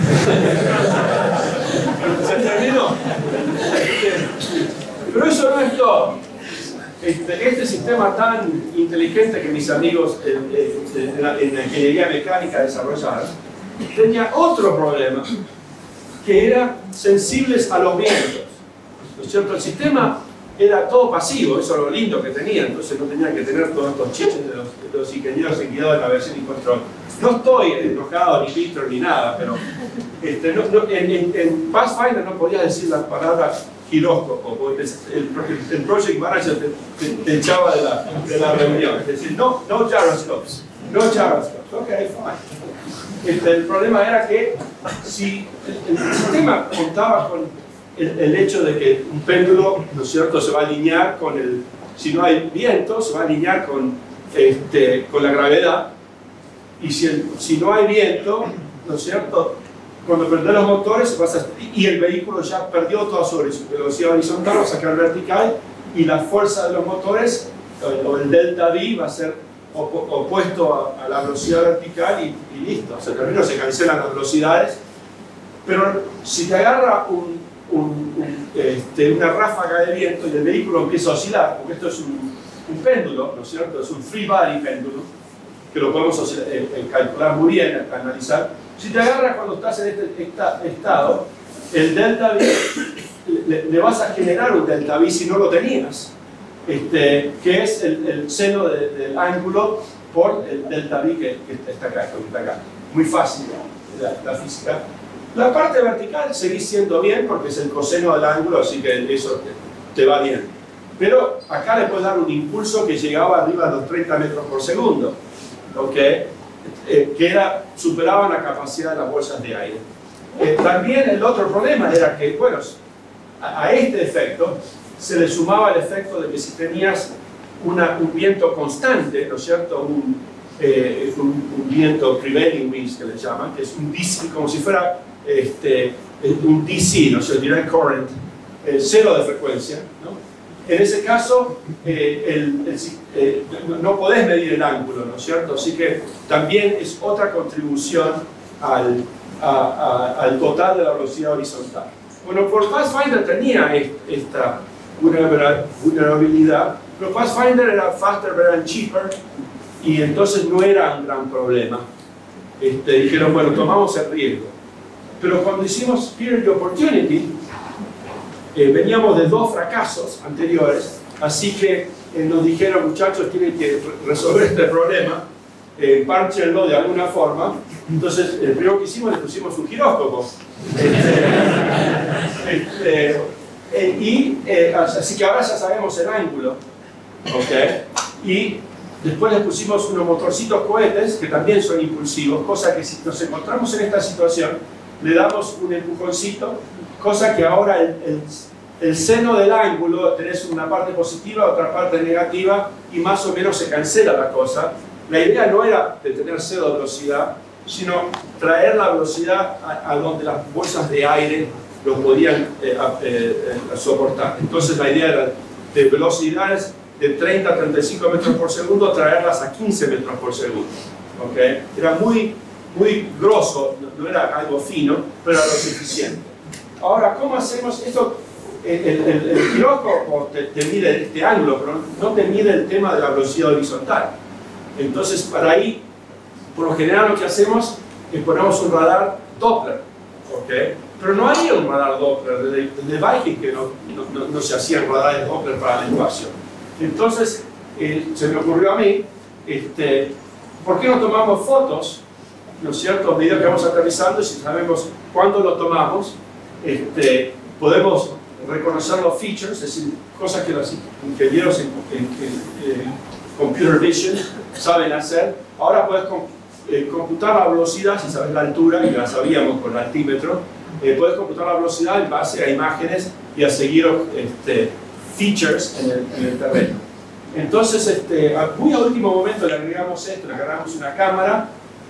¿Se terminó? Pero eso no es todo. Este, este sistema tan inteligente que mis amigos en, en, en, la, en la ingeniería mecánica desarrollaron, tenía otro problema, que eran sensibles a los vientos. ¿No es cierto? El sistema era todo pasivo, eso es lo lindo que tenía, entonces no tenían que tener todos estos chiches de los, de los ingenieros en guiado de navegación y control. No estoy enojado, ni Víctor, ni nada, pero este, no, no, en, en, en Pathfinder no podías decir la palabra giróscopo, porque el, el, el project manager te, te, te echaba de la, de la reunión. Es decir, no, no gyroscopes, no gyroscopes, ok, fine. Este, el problema era que si el, el sistema contaba con el, el hecho de que un péndulo, ¿no es cierto?, se va a alinear con el, si no hay viento, se va a alinear con, este, con la gravedad, y si, el, si no hay viento, ¿no es cierto?, cuando prender los motores vas a, y el vehículo ya perdió toda su velocidad horizontal, va a sacar vertical, y la fuerza de los motores, o el delta V, va a ser op opuesto a, a la velocidad vertical, y, y listo, se terminó, se cancelan las velocidades. Pero si te agarra un, un, un, este, una ráfaga de viento y el vehículo empieza a oscilar, porque esto es un, un péndulo, ¿no es cierto?, es un free body péndulo, que lo podemos oscilar, eh, eh, calcular muy bien, analizar. Si te agarras cuando estás en este esta, estado, el delta V, le, le vas a generar un delta V si no lo tenías, este, que es el, el seno de, del ángulo por el delta V que, que está acá, que está acá. Muy fácil la, la física. La parte vertical seguís siendo bien porque es el coseno del ángulo, así que eso te, te va bien. Pero acá le puedes dar un impulso que llegaba arriba de los treinta metros por segundo. ¿Okay? Eh, que era, superaban la capacidad de las bolsas de aire. Eh, también el otro problema era que, bueno, a, a este efecto se le sumaba el efecto de que si tenías una, un viento constante, ¿no es cierto?, un, eh, un, un viento prevailing winds que le llaman, que es un D C, como si fuera este, un D C, ¿no es cierto?, direct current, eh, cero de frecuencia, ¿no? En ese caso, eh, el, el, eh, no podés medir el ángulo, ¿no es cierto? Así que también es otra contribución al, a, a, al total de la velocidad horizontal. Bueno, por Pathfinder tenía esta vulnerabilidad, pero Pathfinder era faster, better and cheaper, y entonces no era un gran problema. Este, dijeron, bueno, tomamos el riesgo. Pero cuando hicimos Period of Opportunity, Eh, veníamos de dos fracasos anteriores, así que eh, nos dijeron, muchachos, tienen que resolver este problema, eh, párchenlo de alguna forma. Entonces, el primero que hicimos, le pusimos un giróscopo. Este, este, eh, y, eh, así que ahora ya sabemos el ángulo. ¿Okay? Y después le pusimos unos motorcitos cohetes, que también son impulsivos, cosa que si nos encontramos en esta situación, le damos un empujoncito, cosa que ahora el, el, el seno del ángulo, tenés una parte positiva, otra parte negativa, y más o menos se cancela la cosa. La idea no era de tener cero de velocidad, sino traer la velocidad a, a donde las bolsas de aire lo podían eh, a, eh, eh, soportar. Entonces la idea era de velocidades de treinta a treinta y cinco metros por segundo, traerlas a quince metros por segundo. ¿Okay? Era muy, muy grosso, no era algo fino, pero era lo suficiente. Ahora, ¿cómo hacemos esto? El, el, el giróscopo te, te mide este ángulo, pero no te mide el tema de la velocidad horizontal. Entonces, para ahí, por lo general lo que hacemos es ponemos un radar Doppler, ¿okay? Pero no había un radar Doppler, desde, desde Viking que no, no, no se hacían radares Doppler para el espacio. Entonces, eh, se me ocurrió a mí, este, ¿por qué no tomamos fotos, ¿no es cierto?, a medida que vamos aterrizando, y si sabemos cuándo lo tomamos, este, podemos reconocer los features, es decir, cosas que los ingenieros en, en, en, en computer vision saben hacer. Ahora puedes comp eh, computar la velocidad, si sabes la altura, y la sabíamos con el altímetro, eh, puedes computar la velocidad en base a imágenes y a seguir este, features en el, en el terreno. Entonces, este, a muy a último momento le agregamos esto, le agarramos una cámara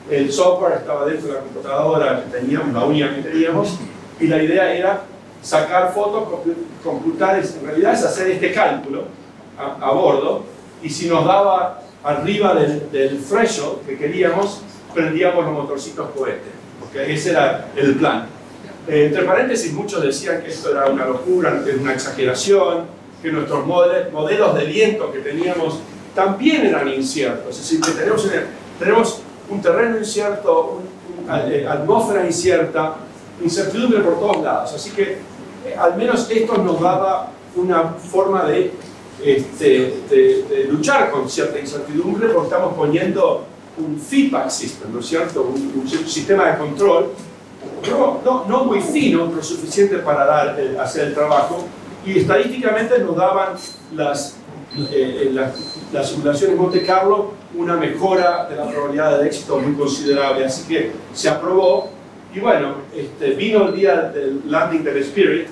el software estaba dentro de la computadora que teníamos, la única que teníamos, y la idea era sacar fotos, computar, en realidad es hacer este cálculo a, a bordo, y si nos daba arriba del, del threshold que queríamos, prendíamos los motorcitos cohetes, porque ese era el plan. Eh, entre paréntesis, muchos decían que esto era una locura, que era una exageración, que nuestros modelos, modelos de viento que teníamos también eran inciertos, es decir, que tenemos, tenemos un terreno incierto, una atmósfera incierta, incertidumbre por todos lados, así que eh, al menos esto nos daba una forma de, este, de, de luchar con cierta incertidumbre, porque estamos poniendo un feedback system, ¿no es cierto? Un, un sistema de control no, no, no muy fino, pero suficiente para dar, eh, hacer el trabajo, y estadísticamente nos daban las, eh, las, las simulaciones Monte Carlo una mejora de la probabilidad de éxito muy considerable, así que se aprobó. Y bueno, este, vino el día del landing del Spirit,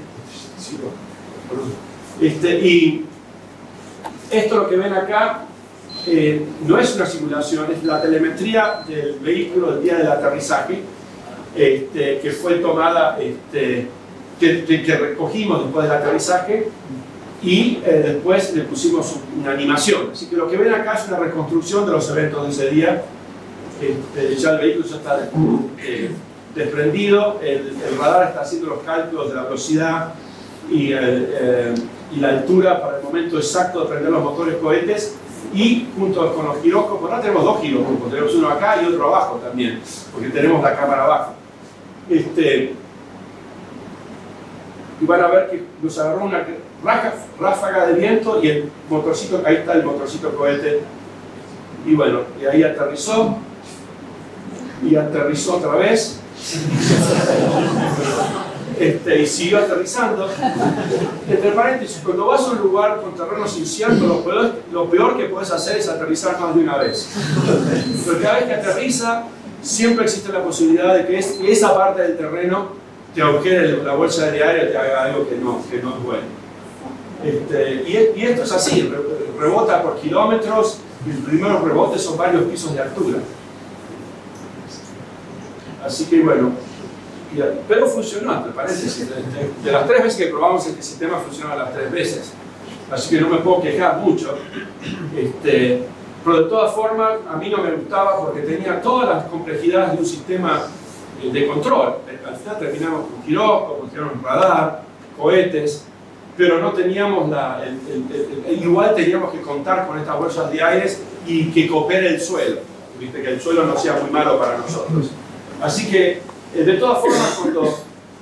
este, y esto lo que ven acá eh, no es una simulación, es la telemetría del vehículo el día del aterrizaje, este, que fue tomada, este, que, que, que recogimos después del aterrizaje, y eh, después le pusimos una animación. Así que lo que ven acá es una reconstrucción de los eventos de ese día. Este, ya el vehículo ya está eh, desprendido, el, el radar está haciendo los cálculos de la velocidad y, el, eh, y la altura para el momento exacto de prender los motores cohetes, y junto con los giróscopos, ahora tenemos dos giróscopos, tenemos uno acá y otro abajo también, porque tenemos la cámara abajo. Este, y van a ver que nos agarró una ráfaga de viento y el motorcito, ahí está el motorcito cohete, y bueno, y ahí aterrizó, y aterrizó otra vez, este, y siguió aterrizando. Entre paréntesis, cuando vas a un lugar con terrenos inciertos, lo peor, lo peor que puedes hacer es aterrizar más de una vez. Pero cada vez que aterriza, siempre existe la posibilidad de que es, esa parte del terreno te agujere la bolsa de aire y te haga algo que no, que no es bueno. Este, y, y esto es así, re, rebota por kilómetros, y los primeros rebotes son varios pisos de altura. Así que bueno, pero funcionó, ¿te parece? De, de, de las tres veces que probamos este sistema funcionó las tres veces. Así que no me puedo quejar mucho. Este, pero de todas formas, a mí no me gustaba porque tenía todas las complejidades de un sistema de control. Al final terminamos con giróscopos, con radar, cohetes, pero no teníamos la, el, el, el, el, igual teníamos que contar con estas bolsas de aire y que coopere el suelo, ¿viste? Que el suelo no sea muy malo para nosotros. Así que, de todas formas, cuando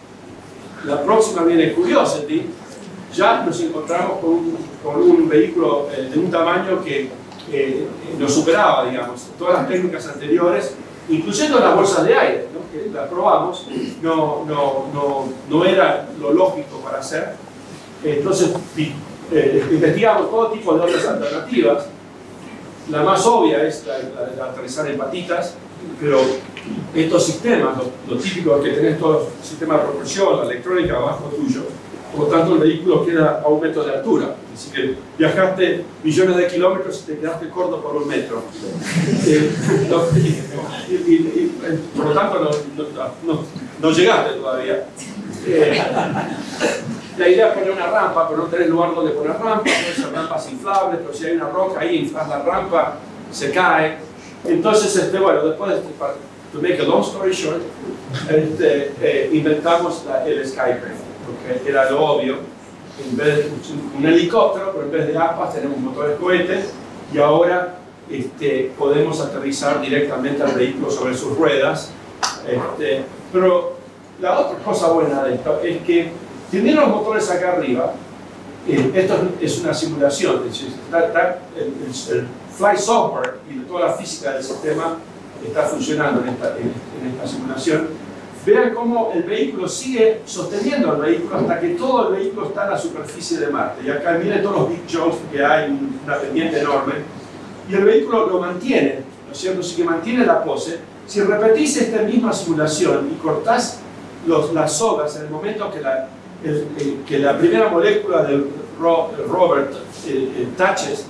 la próxima viene Curiosity, ya nos encontramos con un, con un vehículo eh, de un tamaño que eh, nos superaba, digamos, todas las técnicas anteriores, incluyendo las bolsas de aire, ¿no? Que las probamos, no, no, no, no era lo lógico para hacer. Entonces, eh, investigamos todo tipo de otras alternativas. La más obvia es la, la de aterrizar en patitas, pero estos sistemas, lo, lo típico que tenés todo el sistema de propulsión, la electrónica abajo tuyo, por lo tanto el vehículo queda a un metro de altura. Así que viajaste millones de kilómetros y te quedaste corto por un metro. Eh, no, y, y, y, por lo tanto no, no, no, no llegaste todavía. Eh, la idea es poner una rampa, pero no tenés lugar donde poner rampa, pueden ser rampas inflables, pero si hay una roca ahí, inflas la rampa, se cae. Entonces, este, bueno, después, de, para, to make a long story short, este, eh, inventamos la, el Skype, porque era lo obvio. En vez de un, un helicóptero, pero en vez de aspas tenemos motores cohetes, y ahora este, podemos aterrizar directamente al vehículo sobre sus ruedas. Este, pero la otra cosa buena de esto es que teniendo los motores acá arriba, eh, esto es una simulación, es decir, está, está, el, el, el flight software y toda la física del sistema está funcionando en esta, en, en esta simulación. Vean cómo el vehículo sigue sosteniendo el vehículo hasta que todo el vehículo está en la superficie de Marte. Y acá miren todos los big jumps que hay, una pendiente enorme. Y el vehículo lo mantiene, ¿no es cierto? Así que mantiene la pose. Si repetís esta misma simulación y cortás los, las sogas en el momento que la, el, el, que la primera molécula del ro, Robert eh, eh, touches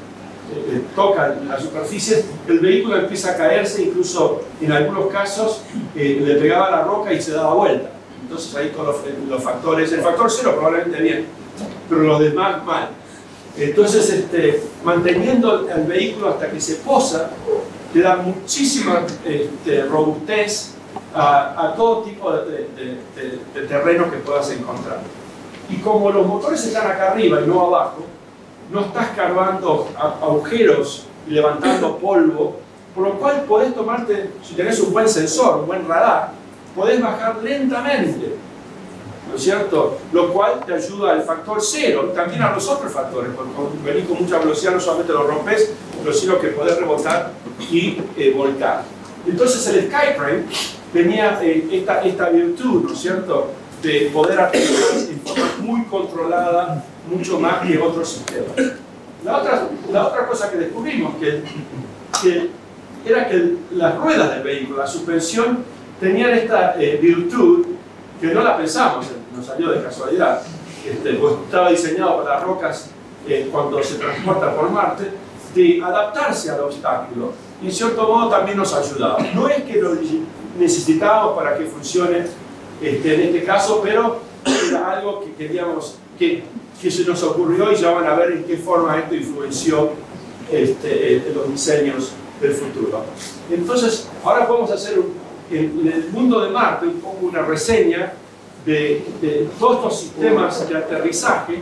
eh, toca la superficie, el vehículo empieza a caerse, incluso en algunos casos eh, le pegaba la roca y se daba vuelta. Entonces ahí todos los, los factores, el factor cero probablemente bien, pero los demás mal. Entonces, este, manteniendo el vehículo hasta que se posa, te da muchísima este, robustez a, a todo tipo de, de, de, de terreno que puedas encontrar. Y como los motores están acá arriba y no abajo, no estás cavando agujeros y levantando polvo, por lo cual podés tomarte, si tenés un buen sensor, un buen radar, podés bajar lentamente, ¿no es cierto? Lo cual te ayuda al factor cero, también a los otros factores, porque cuando venís con mucha velocidad no solamente lo rompes, pero sino que podés rebotar y eh, volcar. Entonces el Skytrain tenía eh, esta, esta virtud, ¿no es cierto?, de poder aterrizar en forma muy controlada, mucho más que otros sistemas. La otra, la otra cosa que descubrimos que, que era que las ruedas del vehículo, la suspensión, tenían esta eh, virtud que no la pensamos, nos salió de casualidad, este, pues estaba diseñado para las rocas eh, cuando se transporta por Marte, de adaptarse al obstáculo y en cierto modo también nos ayudaba. No es que lo necesitábamos para que funcione este, en este caso, pero era algo que queríamos, que, que se nos ocurrió y ya van a ver en qué forma esto influenció este, eh, los diseños del futuro. Entonces, ahora podemos hacer un, en, en el mundo de Marte un poco una reseña de, de todos estos sistemas de aterrizaje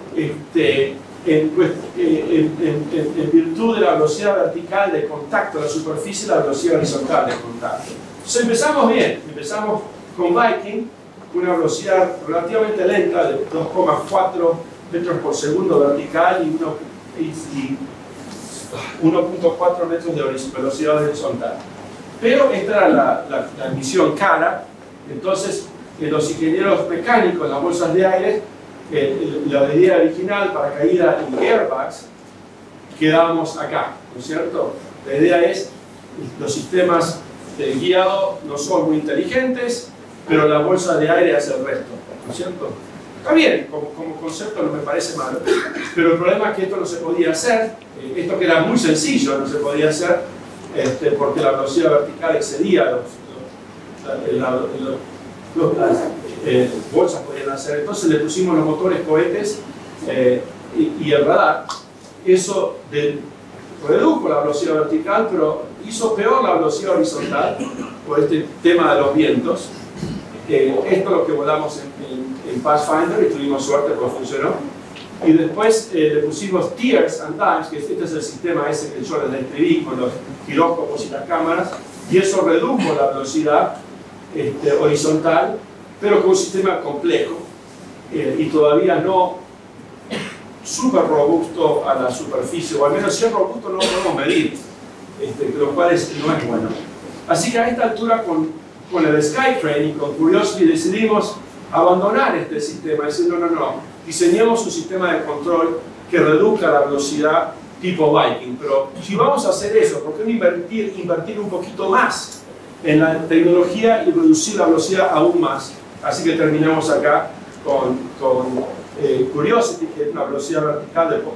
este, en, pues, en, en, en, en virtud de la velocidad vertical de contacto de la superficie y la velocidad horizontal de contacto. Entonces empezamos bien, empezamos con Viking, una velocidad relativamente lenta de dos coma cuatro metros por segundo vertical y uno punto cuatro metros de velocidad horizontal. Pero esta era la, la, la misión cara, entonces eh, los ingenieros mecánicos, las bolsas de aire, eh, la idea original para caída en airbags, quedábamos acá, ¿no es cierto? La idea es, los sistemas de guiado no son muy inteligentes, pero la bolsa de aire hace el resto, ¿no es cierto? Está bien, como, como concepto no me parece malo, pero el problema es que esto no se podía hacer, eh, esto que era muy sencillo no se podía hacer, este, porque la velocidad vertical excedía los, los, la, la, los, los, las eh, bolsas podían hacer. Entonces le pusimos los motores cohetes eh, y, y el radar. Eso de, redujo la velocidad vertical, pero hizo peor la velocidad horizontal por este tema de los vientos. Eh, esto es lo que volamos en, en, en Pathfinder y tuvimos suerte porque funcionó. Y después eh, le pusimos Tears and Dives, que este es el sistema ese que yo les describí con los giróscopos y las cámaras, y eso redujo la velocidad este, horizontal, pero con un sistema complejo eh, y todavía no súper robusto a la superficie, o al menos si es robusto no lo podemos medir, este, lo cual es, no es bueno. Así que a esta altura con, con el Skytrain y con Curiosity decidimos abandonar este sistema, diciendo no, no, no, diseñemos un sistema de control que reduzca la velocidad tipo Viking, pero si vamos a hacer eso, ¿por qué no invertir, invertir un poquito más en la tecnología y reducir la velocidad aún más? Así que terminamos acá con, con eh, Curiosity, que es una velocidad vertical de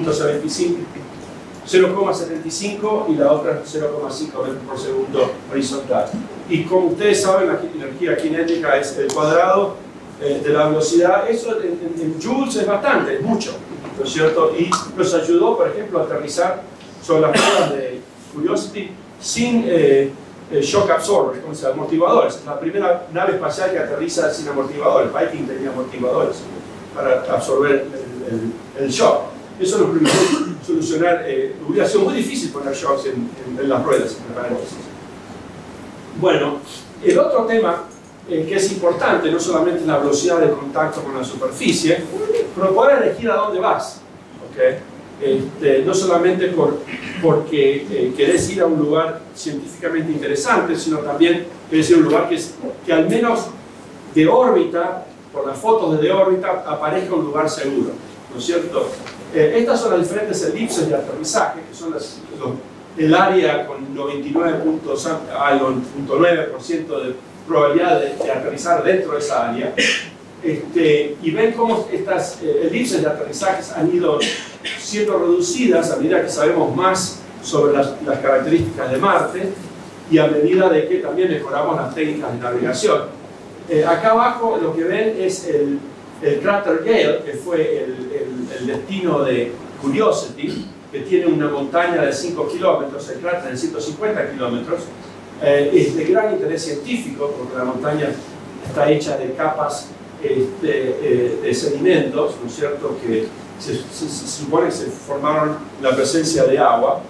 cero coma setenta y cinco y la otra cero coma cinco metros por segundo horizontal. Y como ustedes saben, la energía cinética es el cuadrado eh, de la velocidad. Eso en, en, en joules es bastante, es mucho, ¿no es cierto? Y nos ayudó, por ejemplo, a aterrizar sobre las ruedas de Curiosity sin eh, eh, shock absorbers, como se llama, amortiguadores. Es la primera nave espacial que aterriza sin amortiguadores. Viking tenía amortiguadores para absorber el, el, el shock. Eso nos permitió solucionar, eh, hubiera sido muy difícil poner shocks en, en, en las ruedas, me parece. Bueno, el otro tema eh, que es importante, no solamente la velocidad de contacto con la superficie, pero poder elegir a dónde vas, ¿okay? Este, no solamente por, porque eh, querés ir a un lugar científicamente interesante, sino también querés ir a un lugar que, es, que al menos de órbita, por las fotos desde órbita, aparezca un lugar seguro, ¿no es cierto? Eh, estas son las diferentes elipses de aterrizaje, que son las, los, el área con noventa y nueve punto nueve por ciento de probabilidad de, de aterrizar dentro de esa área. este, y ven cómo estas eh, elipses de aterrizajes han ido siendo reducidas a medida que sabemos más sobre las, las características de Marte y a medida de que también mejoramos las técnicas de navegación. Eh, acá abajo lo que ven es el, el cráter Gale, que fue el, el, el destino de Curiosity, que tiene una montaña de cinco kilómetros, el cráter de ciento cincuenta kilómetros. Eh, es de gran interés científico porque la montaña está hecha de capas este, eh, de sedimentos, ¿no es cierto?, que se, se, se supone que se formaron en la presencia de agua.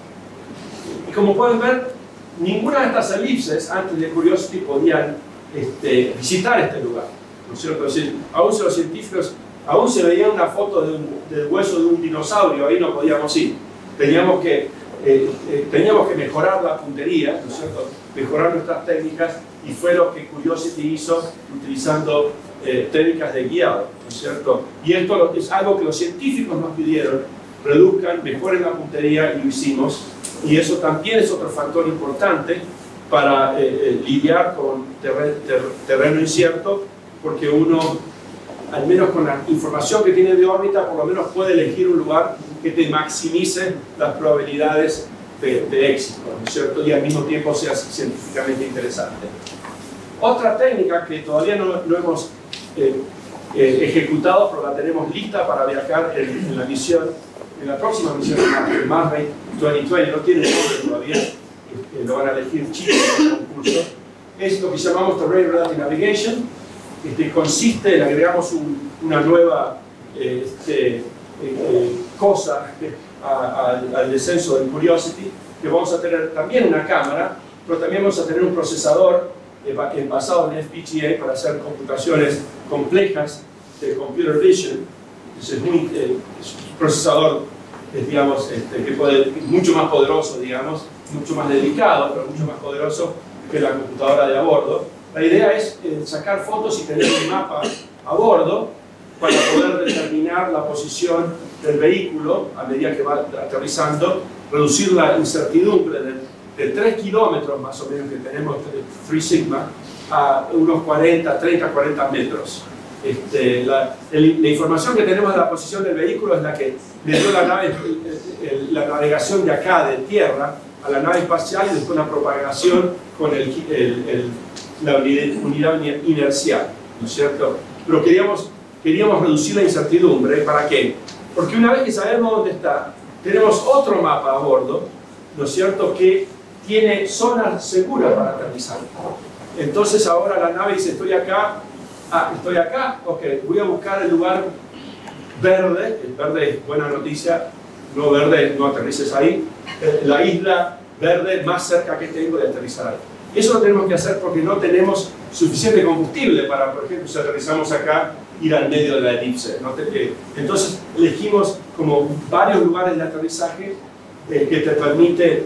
Y como pueden ver, ninguna de estas elipses antes de Curiosity podían este, visitar este lugar, ¿no es cierto? Es decir, aún si los científicos, aún se veía una foto de un, del hueso de un dinosaurio, ahí no podíamos ir. Teníamos que, eh, eh, teníamos que mejorar la puntería, ¿no es cierto?, mejorar nuestras técnicas, y fue lo que Curiosity hizo utilizando eh, técnicas de guiado, ¿no es cierto? Y esto es algo que los científicos nos pidieron: reduzcan, mejoren la puntería, y lo hicimos. Y eso también es otro factor importante para eh, eh, lidiar con terreno, ter, terreno incierto, porque uno, al menos con la información que tiene de órbita, por lo menos puede elegir un lugar que te maximice las probabilidades de, de éxito, ¿no es cierto? Y al mismo tiempo sea científicamente interesante. Otra técnica que todavía no, no hemos eh, eh, ejecutado, pero la tenemos lista para viajar en, en la misión, en la próxima misión de Mars veinte veinte, no tiene nombre todavía, eh, lo van a elegir chicos en el concurso, es lo que llamamos Terrain Relative Navigation. Este, consiste en agregamos un, una nueva eh, este, eh, eh, cosa a, a, al descenso del Curiosity, que vamos a tener también una cámara, pero también vamos a tener un procesador eh, basado en F P G A para hacer computaciones complejas de computer vision. Es, muy, eh, es un procesador eh, digamos, este, que puede, mucho más poderoso, digamos, mucho más delicado, pero mucho más poderoso que la computadora de a bordo. La idea es eh, sacar fotos y tener un mapa a bordo para poder determinar la posición del vehículo a medida que va aterrizando, reducir la incertidumbre de, de tres kilómetros más o menos que tenemos de Three Sigma a unos cuarenta, treinta, cuarenta metros. Este, la, el, la información que tenemos de la posición del vehículo es la que le dio la, nave, el, el, la navegación de acá, de tierra, a la nave espacial, y después la propagación con el, el, el, la unidad inercial, ¿no es cierto? Pero queríamos, queríamos reducir la incertidumbre. ¿Para qué? Porque una vez que sabemos dónde está, tenemos otro mapa a bordo, ¿no es cierto?, que tiene zonas seguras para aterrizar. Entonces ahora la nave dice: estoy acá, ah, estoy acá, ok, voy a buscar el lugar verde. El verde es buena noticia, no verde, no aterrices ahí. La isla verde más cerca que tengo de aterrizar ahí. Eso lo tenemos que hacer porque no tenemos suficiente combustible para, por ejemplo, si aterrizamos acá, ir al medio de la elipse. ¿No? Entonces elegimos como varios lugares de aterrizaje eh, que te permite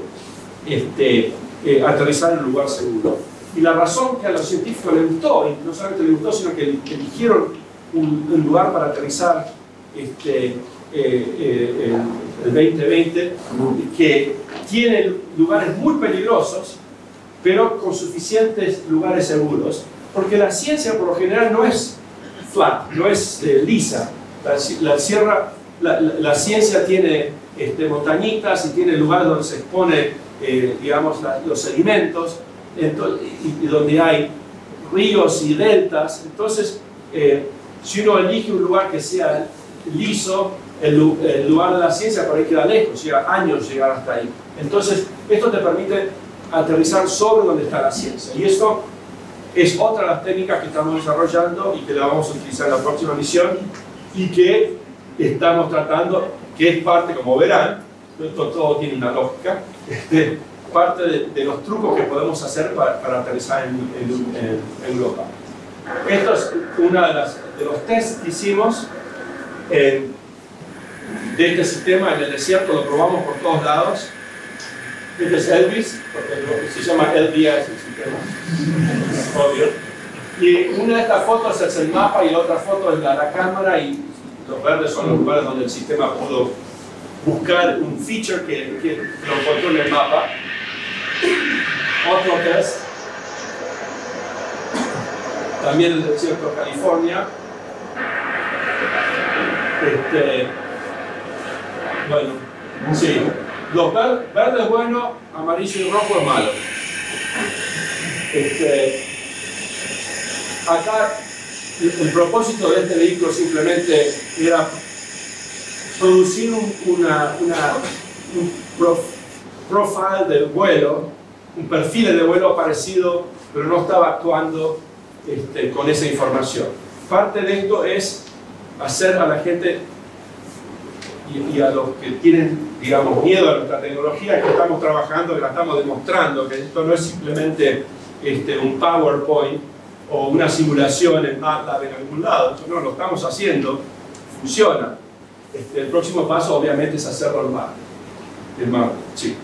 este, eh, aterrizar en un lugar seguro. Y la razón que a los científicos les gustó, y no solamente les gustó, sino que eligieron un, un lugar para aterrizar este, eh, eh, el, el veinte veinte, que tiene lugares muy peligrosos, pero con suficientes lugares seguros, porque la ciencia por lo general no es flat, no es eh, lisa. La, la, sierra, la, la, la ciencia tiene este, montañitas y tiene lugares donde se expone, eh, digamos, la, los sedimentos, entonces, y, y donde hay ríos y deltas. Entonces, eh, si uno elige un lugar que sea liso, el, el lugar de la ciencia por ahí queda lejos, lleva años llegar hasta ahí. Entonces, esto te permite aterrizar sobre donde está la ciencia. Y esto es otra de las técnicas que estamos desarrollando y que la vamos a utilizar en la próxima misión, y que estamos tratando, que es parte, como verán, esto todo tiene una lógica, este, parte de, de los trucos que podemos hacer para, para aterrizar en, en, en, en Europa. Esto es uno de, las, de los tests que hicimos en, de este sistema en el desierto. Lo probamos por todos lados. Este es Elvis, porque se llama L D S el sistema, obvio. Y una de estas fotos es el mapa y la otra foto es la, la cámara, y los verdes son los lugares donde el sistema pudo buscar un feature que, que lo encontró en el mapa. Otro test, también en el desierto de California, Este, bueno, sí. Los ver, verde es bueno, amarillo y rojo es malo. Este, acá el, el propósito de este vehículo simplemente era producir un, una, una, un prof, profile de vuelo, un perfil de vuelo parecido, pero no estaba actuando este, con esa información. Parte de esto es hacer a la gente y, y a los que tienen, digamos, miedo a nuestra tecnología, que estamos trabajando, que la estamos demostrando, que esto no es simplemente este, un PowerPoint o una simulación en MATLAB en algún lado. Esto no lo estamos haciendo, funciona. Este, el próximo paso obviamente es hacerlo en MATLAB. El MATLAB, sí.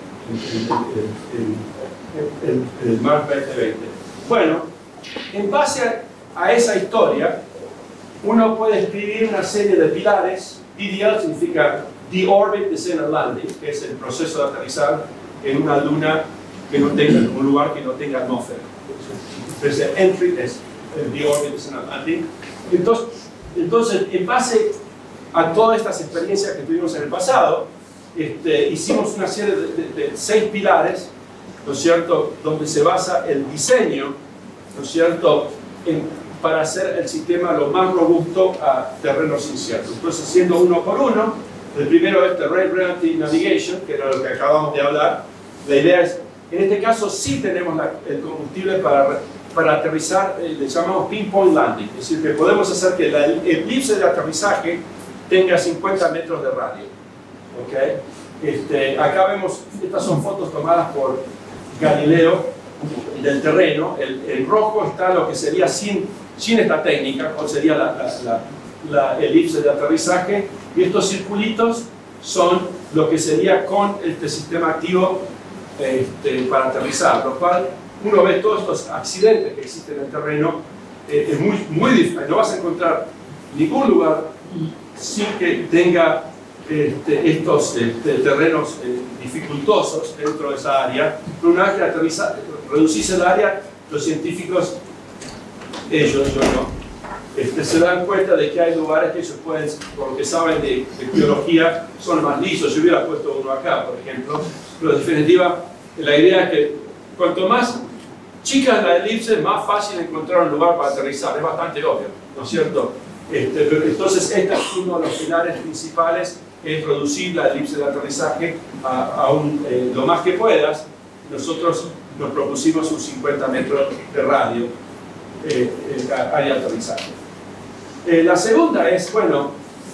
El, el, el, el, el MATLAB veinte veinte. Bueno, en base a, a esa historia, uno puede escribir una serie de pilares. D D L significa De-Orbit Descent Landing, que es el proceso de aterrizar en una luna que no tenga, en un lugar que no tenga atmósfera. Entonces, entry es el De-Orbit Descent Landing. Entonces, entonces, en base a todas estas experiencias que tuvimos en el pasado, este, hicimos una serie de, de, de seis pilares, ¿no es cierto?, donde se basa el diseño, ¿no es cierto?, en, para hacer el sistema lo más robusto a terrenos inciertos. Entonces, siendo uno por uno, el primero es Terrain Relative Navigation, que era lo que acabamos de hablar. La idea es, en este caso sí tenemos la, el combustible para, para aterrizar, eh, le llamamos pinpoint landing, es decir, que podemos hacer que la elipse de aterrizaje tenga cincuenta metros de radio. ¿Okay? Este, acá vemos, estas son fotos tomadas por Galileo del terreno. El, el rojo está lo que sería sin, sin esta técnica, cuál sería la, la, la, la elipse de aterrizaje, y estos circulitos son lo que sería con este sistema activo este, para aterrizar, lo cual uno ve todos estos accidentes que existen en el terreno. Eh, es muy, muy difícil, no vas a encontrar ningún lugar sin que tenga Este, estos este, terrenos eh, dificultosos dentro de esa área. Pero una vez que aterriza, reducís el área, los científicos, ellos, yo no, este, se dan cuenta de que hay lugares que ellos pueden, por lo que saben de, de biología, son más lisos. Yo hubiera puesto uno acá, por ejemplo, pero en definitiva, la idea es que cuanto más chica es la elipse, más fácil encontrar un lugar para aterrizar. Es bastante obvio, ¿no es cierto? Este, pero entonces, este es uno de los pilares principales, es reducir la elipse de aterrizaje a, a un, eh, lo más que puedas. Nosotros nos propusimos un cincuenta metros de radio eh, eh, área de aterrizaje. Eh, la segunda es, bueno,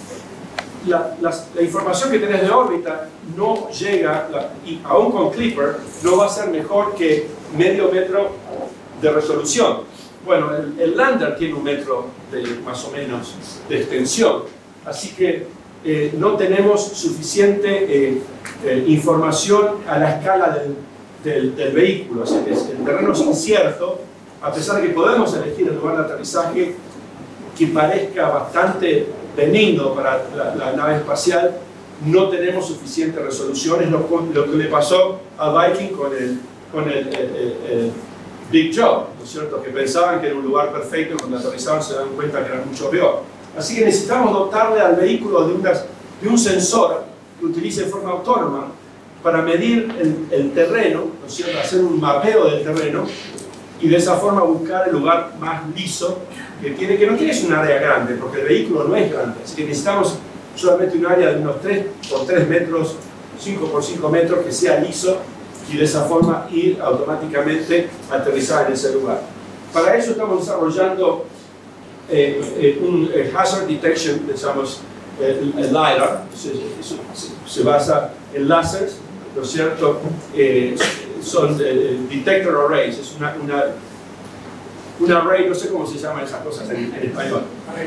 la, la, la información que tenés de órbita no llega, la, y aún con Clipper, no va a ser mejor que medio metro de resolución. Bueno, el, el lander tiene un metro de, más o menos de extensión, así que eh, no tenemos suficiente eh, eh, información a la escala del, del, del vehículo. Así que el terreno es incierto, a pesar de que podemos elegir el lugar de aterrizaje que parezca bastante benigno para la, la nave espacial, no tenemos suficiente resolución. Es lo, lo que le pasó a Viking con el, con el, el, el, el Big Job, ¿no es cierto?, que pensaban que era un lugar perfecto y cuando aterrizaban se dan cuenta que era mucho peor. Así que necesitamos dotarle al vehículo de, unas, de un sensor que utilice de forma autónoma para medir el, el terreno, ¿no es cierto?, hacer un mapeo del terreno y de esa forma buscar el lugar más liso que tiene, que no tiene un área grande, porque el vehículo no es grande, así que necesitamos solamente un área de unos tres por tres metros, cinco por cinco metros, que sea liso, y de esa forma ir automáticamente a aterrizar en ese lugar. Para eso estamos desarrollando eh, eh, un eh, Hazard Detection, decimos el, el LiDAR, se, se, se basa en láseres, ¿no es cierto? Eh, son eh, detector arrays, es una, una, una array, no sé cómo se llaman esas cosas en, en español.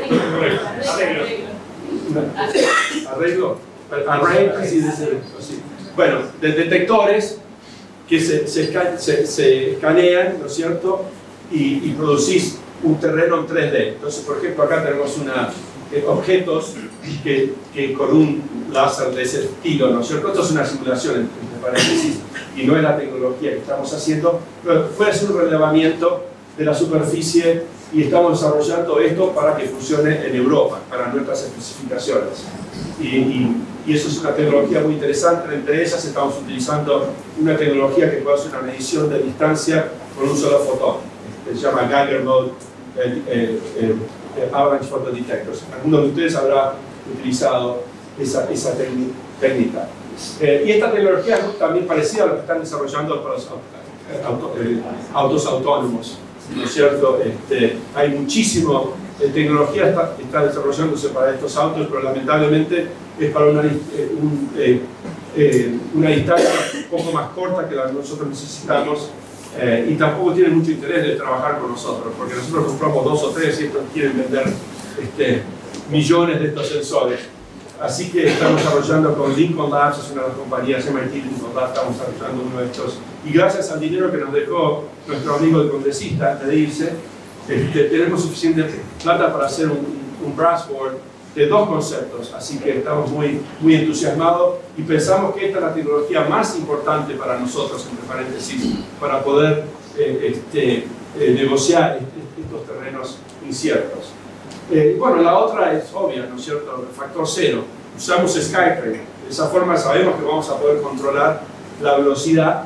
Arreglo. Array, así de ser, así. Bueno, de detectores que se, se, se, se escanean, ¿no es cierto?, y, y producís un terreno en tres D. Entonces, por ejemplo, acá tenemos una, eh, objetos que, que con un láser de ese estilo, ¿no es cierto? Esto es una simulación, entre paréntesis, y no es la tecnología que estamos haciendo, pero puede ser un relevamiento de la superficie y estamos desarrollando esto para que funcione en Europa, para nuestras especificaciones. Y, y, y eso es una tecnología muy interesante. Entre ellas estamos utilizando una tecnología que puede hacer una medición de distancia con un solo fotón. Se llama Geiger Mode eh, eh, eh, Avalanche Photo Detectors. Algunos de ustedes habrán utilizado esa, esa técnica. Eh, y esta tecnología es también parecida a lo que están desarrollando para los auto, eh, autos autónomos, ¿no es cierto? Este, hay muchísimo de tecnología está, está desarrollándose para estos autos, pero lamentablemente es para una, eh, un, eh, eh, una distancia un poco más corta que la que nosotros necesitamos, eh, y tampoco tienen mucho interés de trabajar con nosotros, porque nosotros compramos dos o tres y estos quieren vender este, millones de estos sensores. Así que estamos desarrollando con Lincoln Labs, es una de las compañías, M I T Lincoln Labs, estamos desarrollando uno de estos. Y gracias al dinero que nos dejó nuestro amigo el congresista antes de irse, este, tenemos suficiente plata para hacer un, un brass board de dos conceptos. Así que estamos muy, muy entusiasmados y pensamos que esta es la tecnología más importante para nosotros, entre paréntesis, para poder eh, este, eh, negociar estos terrenos inciertos. Eh, bueno, la otra es obvia, ¿no es cierto? El factor cero. Usamos Skytrain. De esa forma sabemos que vamos a poder controlar la velocidad,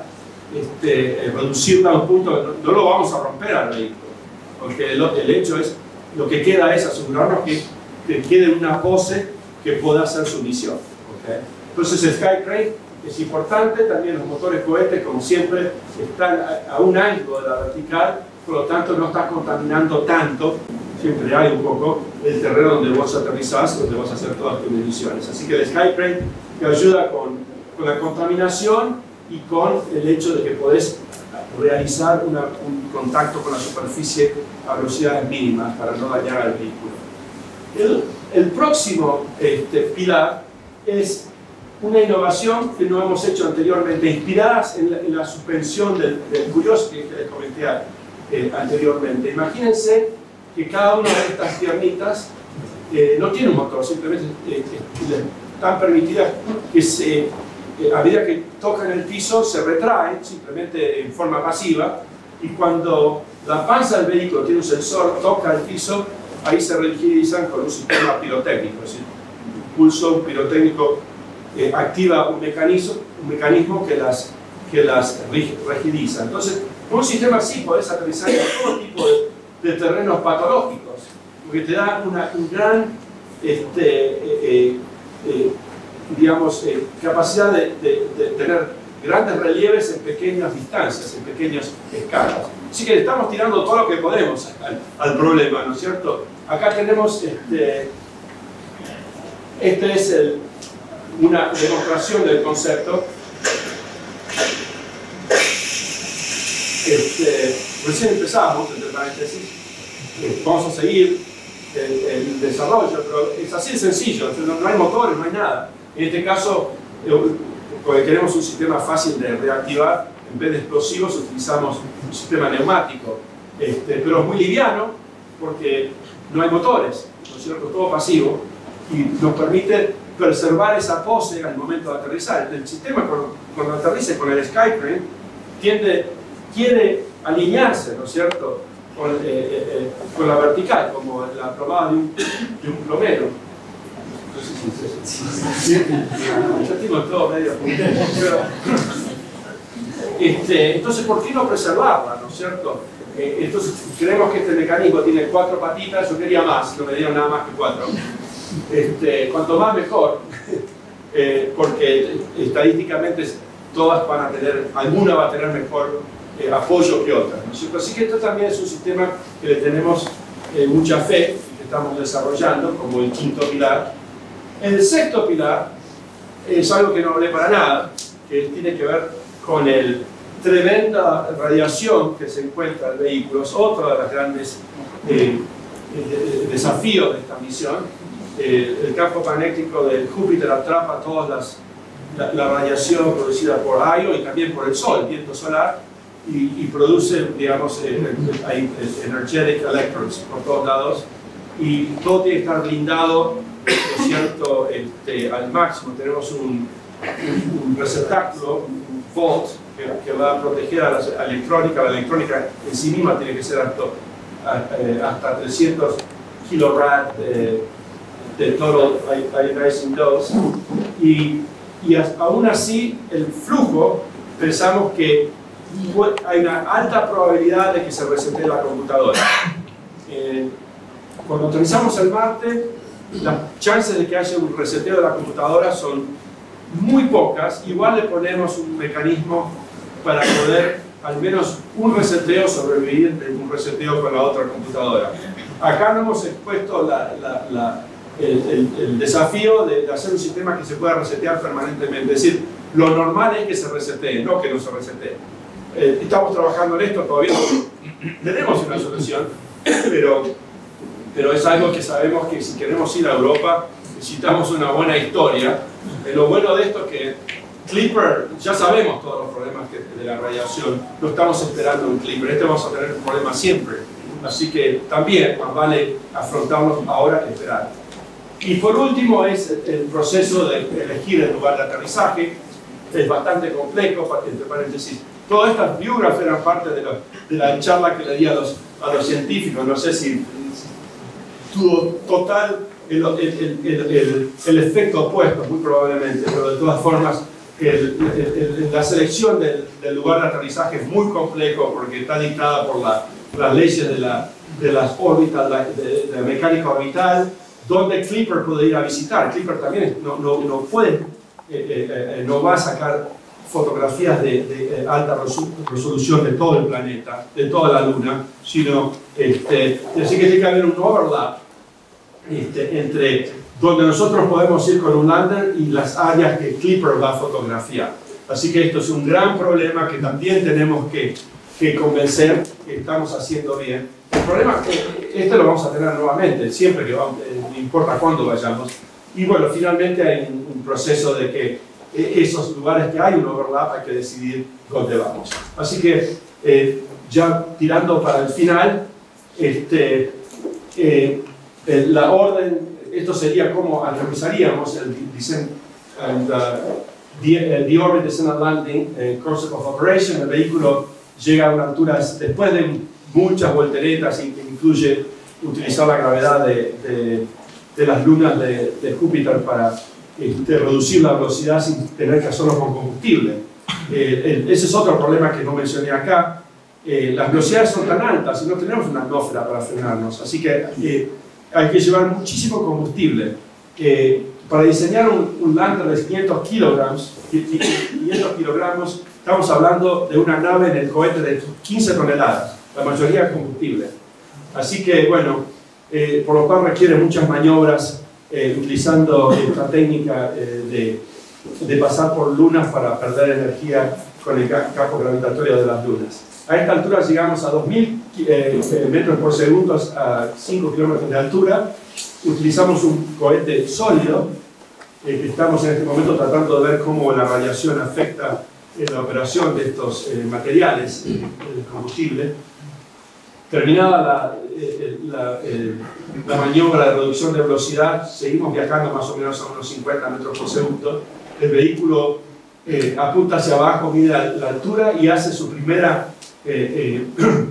este, eh, reducirla a un punto que no, no lo vamos a romper al vehículo. Porque el, el hecho es, lo que queda es asegurarnos que, que quede una pose que pueda hacer su misión. ¿Okay? Entonces Skytrain es importante. También los motores cohetes, como siempre, están a, a un ángulo de la vertical, por lo tanto no está contaminando tanto. Siempre hay un poco el terreno donde vos aterrizás, donde vas a hacer todas tus mediciones. Así que el Skytrain te ayuda con, con la contaminación y con el hecho de que podés realizar una, un contacto con la superficie a velocidades mínimas para no dañar al vehículo. El, el próximo este, pilar es una innovación que no hemos hecho anteriormente, inspiradas en la, en la suspensión del, del Curiosity que les comenté eh, anteriormente. Imagínense que cada una de estas piernitas eh, no tiene un motor, simplemente eh, eh, están permitidas que se, eh, a medida que tocan el piso se retraen simplemente en forma pasiva, y cuando la panza del vehículo tiene un sensor, toca el piso, ahí se rigidizan con un sistema pirotécnico, es decir, un pulso pirotécnico eh, activa un mecanismo, un mecanismo que las, que las rigidiza. Entonces, con un sistema así podés aterrizar en todo tipo de de terrenos patológicos, porque te da una un gran este, eh, eh, digamos, eh, capacidad de, de, de tener grandes relieves en pequeñas distancias, en pequeñas escalas. Así que estamos tirando todo lo que podemos al, al problema, ¿no es cierto? Acá tenemos, este, este es el, una demostración del concepto. Este, recién empezamos, entre paréntesis, eh, vamos a seguir el, el desarrollo, pero es así de sencillo, no, no hay motores, no hay nada. En este caso, eh, porque queremos un sistema fácil de reactivar, en vez de explosivos utilizamos un sistema neumático, este, pero es muy liviano porque no hay motores, ¿no es cierto? Todo pasivo, y nos permite preservar esa pose al momento de aterrizar. El sistema, cuando, cuando aterriza con el Skytrain, tiende quiere alinearse, ¿no es cierto?, con, eh, eh, con la vertical, como la plomada de un, de un plomero. No sé si es eso. Yo tengo todo medio pero, este, entonces, ¿por qué no preservarla, no es cierto? Eh, entonces, creemos que este mecanismo tiene cuatro patitas, yo quería más, no me dieron nada más que cuatro. Este, cuanto más mejor, eh, porque estadísticamente todas van a tener, alguna va a tener mejor Eh, apoyo que otras, ¿no es cierto? Así que esto también es un sistema que le tenemos eh, mucha fe, que estamos desarrollando como el quinto pilar. El sexto pilar es algo que no hablé para nada, que tiene que ver con el tremenda radiación que se encuentra en el vehículo. Es otro de los grandes eh, eh, desafíos de esta misión. Eh, el campo magnético de Júpiter atrapa toda las, la, la radiación producida por Io y también por el Sol, el viento solar, Y, y produce, digamos, eh, hay energetic electrons por todos lados, y todo tiene que estar blindado, ¿no es cierto?, este, al máximo. Tenemos un, un, un receptáculo, un vault, que, que va a proteger a la electrónica. La electrónica en sí misma tiene que ser alto, hasta trescientos kilorad de, de total ionizing dose, y, y aún así el flujo pensamos que hay una alta probabilidad de que se resetee la computadora. Eh, cuando utilizamos el Marte, las chances de que haya un reseteo de la computadora son muy pocas. Igual le ponemos un mecanismo para poder al menos un reseteo sobrevivir de un reseteo con la otra computadora. Acá no hemos expuesto la, la, la, el, el, el desafío de, de hacer un sistema que se pueda resetear permanentemente. Es decir, lo normal es que se resetee, no que no se resetee. Eh, estamos trabajando en esto, todavía no tenemos una solución, pero, pero es algo que sabemos que si queremos ir a Europa necesitamos una buena historia. Eh, lo bueno de esto es que Clipper, ya sabemos todos los problemas que, de la radiación, no estamos esperando un Clipper, este vamos a tener un problema siempre, así que también más vale afrontarlos ahora que esperar. Y por último es el proceso de elegir el lugar de aterrizaje. Es bastante complejo, entre paréntesis. Todas estas biógrafos eran parte de, lo, de la charla que le di a los, a los científicos. No sé si tuvo total el, el, el, el, el efecto opuesto, muy probablemente, pero de todas formas el, el, el, la selección del, del lugar de aterrizaje es muy complejo porque está dictada por la, las leyes de, la, de las órbitas, de, de, de la mecánica orbital, donde Clipper puede ir a visitar. Clipper también no, no, no puede, eh, eh, no va a sacar fotografías de, de alta resolución de todo el planeta, de toda la Luna, sino, este, así que tiene que haber un overlap este, entre donde nosotros podemos ir con un lander y las áreas que Clipper va a fotografiar. Así que esto es un gran problema que también tenemos que, que convencer que estamos haciendo bien. El problema es que este lo vamos a tener nuevamente, siempre que vamos, no importa cuándo vayamos. Y bueno, finalmente hay un, un proceso de que esos lugares que hay un overlap hay que decidir dónde vamos. Así que eh, ya tirando para el final, este, eh, la orden, esto sería cómo aterrizaríamos el descent and uh, the, the orbit descent and landing, eh, concept of operation. El vehículo llega a una altura después de muchas volteretas, que incluye utilizar la gravedad de, de, de las lunas de, de Júpiter para Este, reducir la velocidad sin tener que hacerlo con combustible. Eh, ese es otro problema que no mencioné acá. Eh, las velocidades son tan altas y no tenemos una atmósfera para frenarnos, así que eh, hay que llevar muchísimo combustible. Eh, para diseñar un, un lander de quinientos kilogramos, quinientos kilogramos, estamos hablando de una nave en el cohete de quince toneladas, la mayoría es combustible. Así que, bueno, eh, por lo cual requiere muchas maniobras Eh, utilizando esta técnica eh, de, de pasar por lunas para perder energía con el campo gravitatorio de las lunas. A esta altura llegamos a dos mil eh, metros por segundo, a cinco kilómetros de altura. Utilizamos un cohete sólido, eh, estamos en este momento tratando de ver cómo la radiación afecta eh, la operación de estos eh, materiales, eh, el combustible. Terminada la, eh, la, eh, la maniobra de reducción de velocidad, seguimos viajando más o menos a unos cincuenta metros por segundo. El vehículo eh, apunta hacia abajo, mide la, la altura y hace su primera eh, eh,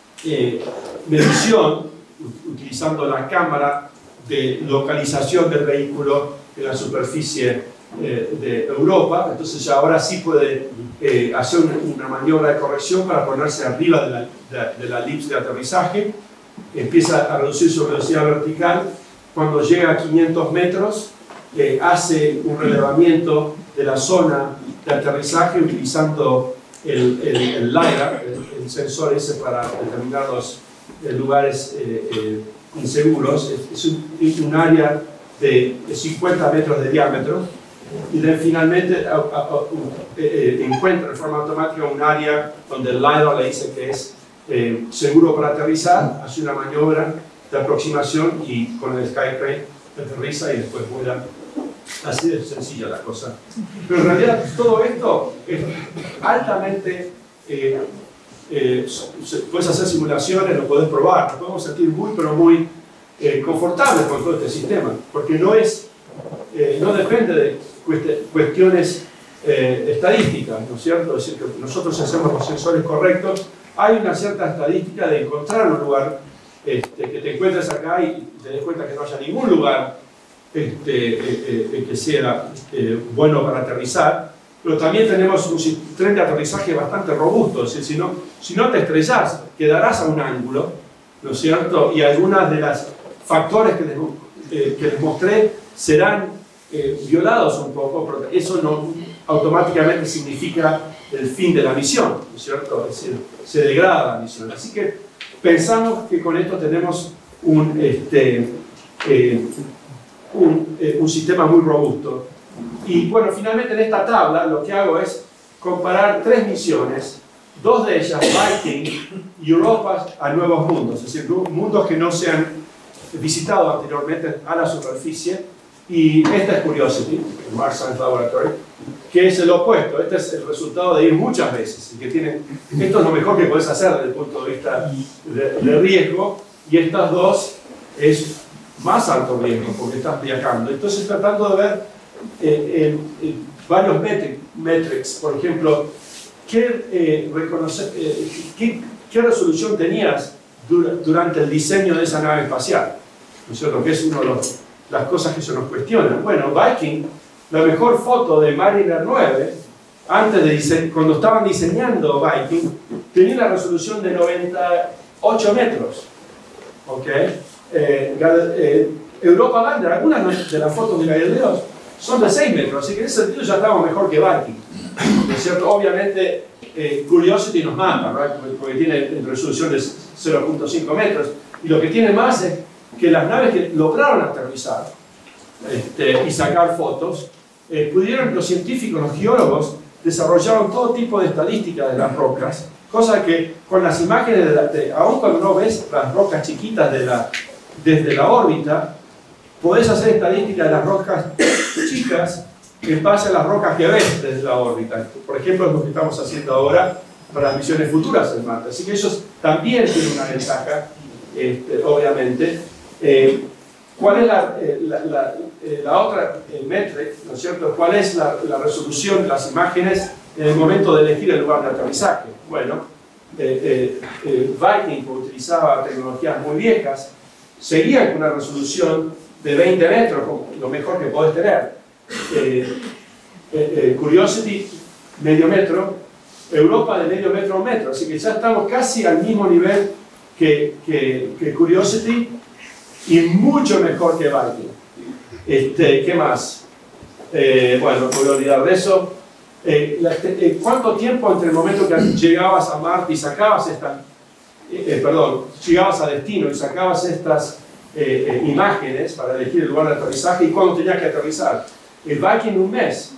eh, medición utilizando la cámara de localización del vehículo en la superficie eh, de Europa. Entonces ya ahora sí puede eh, hacer una, una maniobra de corrección para ponerse arriba de la, de, de la elipse de aterrizaje. Empieza a reducir su velocidad vertical. Cuando llega a quinientos metros, eh, hace un relevamiento de la zona de aterrizaje utilizando el, el, el LiDAR, el, el sensor ese para determinar los eh, lugares eh, eh, inseguros. Es, es un, un área de, de cincuenta metros de diámetro. Y de, finalmente a, a, a, eh, encuentra de forma automática un área donde el LiDAR le dice que es eh, seguro para aterrizar, hace una maniobra de aproximación y con el Skytrain aterriza y después vuela. Así de sencilla la cosa. Pero en realidad todo esto es altamente... Eh, eh, puedes hacer simulaciones, lo puedes probar, nos podemos sentir muy pero muy eh, confortables con todo este sistema, porque no es... Eh, no depende de cuestiones eh, estadísticas, ¿no es cierto? Es decir, que nosotros hacemos los sensores correctos, hay una cierta estadística de encontrar un lugar este, que te encuentres acá y te des cuenta que no haya ningún lugar este, eh, eh, que sea eh, bueno para aterrizar. Pero también tenemos un tren de aterrizaje bastante robusto, es decir, si no, si no te estrellas, quedarás a un ángulo, ¿no es cierto? Y algunas de las factores que les, eh, que les mostré serán eh, violados un poco, pero eso no automáticamente significa el fin de la misión, ¿no es cierto? Es decir, se degrada la misión. Así que pensamos que con esto tenemos un, este, eh, un, eh, un sistema muy robusto. Y bueno, finalmente en esta tabla lo que hago es comparar tres misiones, dos de ellas, Viking y Europa a nuevos mundos, es decir, mundos que no se han visitado anteriormente a la superficie. Y esta es Curiosity, el Mars Science Laboratory, que es el opuesto. Este es el resultado de ir muchas veces. Y que tiene, esto es lo mejor que puedes hacer desde el punto de vista de, de riesgo, y estas dos es más alto riesgo porque estás viajando. Entonces, tratando de ver Eh, eh, varios metric, metrics, por ejemplo, ¿qué, eh, reconocer, eh, qué, qué resolución tenías dura, durante el diseño de esa nave espacial? ¿No es cierto? Que es una de los, las cosas que se nos cuestionan. Bueno, Viking, la mejor foto de Mariner nueve, antes de dise cuando estaban diseñando Viking, tenía una resolución de noventa y ocho metros. ¿Ok? Eh, eh, Europa Lander, algunas de las fotos de Galileo son de seis metros, así que en ese sentido ya estamos mejor que Viking, ¿no es cierto? Obviamente eh, Curiosity nos mata, ¿no? Porque tiene resolución de cero punto cinco metros, y lo que tiene más es que las naves que lograron aterrizar este, y sacar fotos, eh, pudieron, los científicos, los geólogos, desarrollaron todo tipo de estadísticas de las rocas, cosa que con las imágenes, de la, de, aun cuando no ves las rocas chiquitas de la, desde la órbita, podés hacer estadística de las rocas chicas en base a las rocas que ves desde la órbita. Por ejemplo, es lo que estamos haciendo ahora para las misiones futuras en Marte. Así que ellos también tienen una ventaja, este, obviamente. Eh, ¿Cuál es la, eh, la, la, eh, la otra eh, metric, ¿no es cierto? ¿Cuál es la, la resolución de las imágenes en el momento de elegir el lugar de aterrizaje? Bueno, eh, eh, eh, Viking, que utilizaba tecnologías muy viejas, seguía con una resolución de veinte metros, lo mejor que podés tener. Eh, eh, eh, Curiosity, medio metro. Europa, de medio metro a un metro. Así que ya estamos casi al mismo nivel que, que, que Curiosity, y mucho mejor que Viking. Este, ¿qué más? Eh, bueno, no puedo olvidar de eso. Eh, la, eh, ¿Cuánto tiempo entre el momento que llegabas a Marte y sacabas estas, eh, eh, perdón, llegabas a destino y sacabas estas Eh, eh, imágenes para elegir el lugar de aterrizaje, y cuando tenía que aterrizar? El Viking un mes,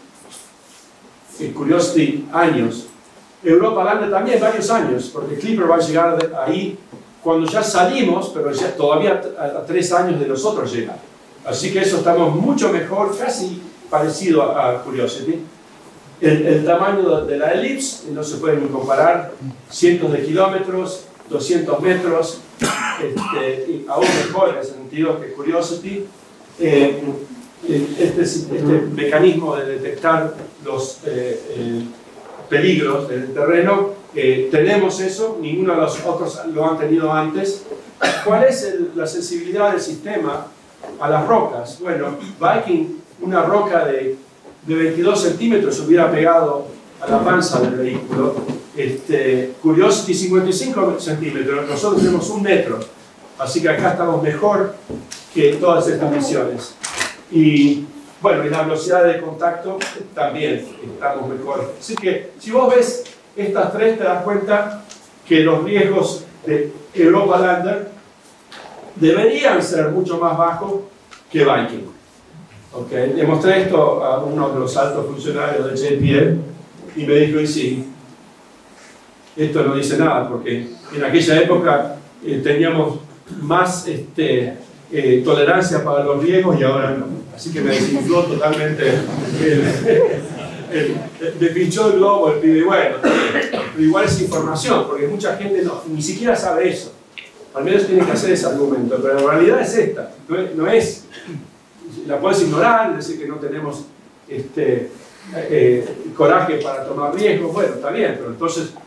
el Curiosity años, Europa Lander también varios años, porque el Clipper va a llegar de ahí cuando ya salimos, pero ya todavía a, a tres años de nosotros llegar. Así que eso estamos mucho mejor, casi parecido a, a Curiosity. El, el tamaño de la elipse no se puede ni comparar, cientos de kilómetros, doscientos metros, este, y aún mejor en el sentido que Curiosity. Eh, este, este mecanismo de detectar los eh, eh, peligros del terreno, eh, tenemos eso, ninguno de los otros lo han tenido antes. ¿Cuál es el, la sensibilidad del sistema a las rocas? Bueno, Viking, una roca de, de veintidós centímetros hubiera pegado a la panza del vehículo. Este, Curiosity cincuenta y cinco centímetros, nosotros tenemos un metro, así que acá estamos mejor que todas estas misiones. Y bueno, y la velocidad de contacto también estamos mejor. Así que si vos ves estas tres, te das cuenta que los riesgos de Europa Lander deberían ser mucho más bajos que Viking. Okay. Le mostré esto a uno de los altos funcionarios de J P L y me dijo, y sí, esto no dice nada, porque en aquella época eh, teníamos más este, eh, tolerancia para los riesgos y ahora no. Así que me desinfló totalmente, el, el, el, me pinchó el globo el pibe. Bueno, pero igual es información, porque mucha gente no, ni siquiera sabe eso. Al menos tiene que hacer ese argumento, pero la realidad es esta, no es, no es la puedes ignorar, decir que no tenemos este, eh, coraje para tomar riesgos. Bueno, está bien, pero entonces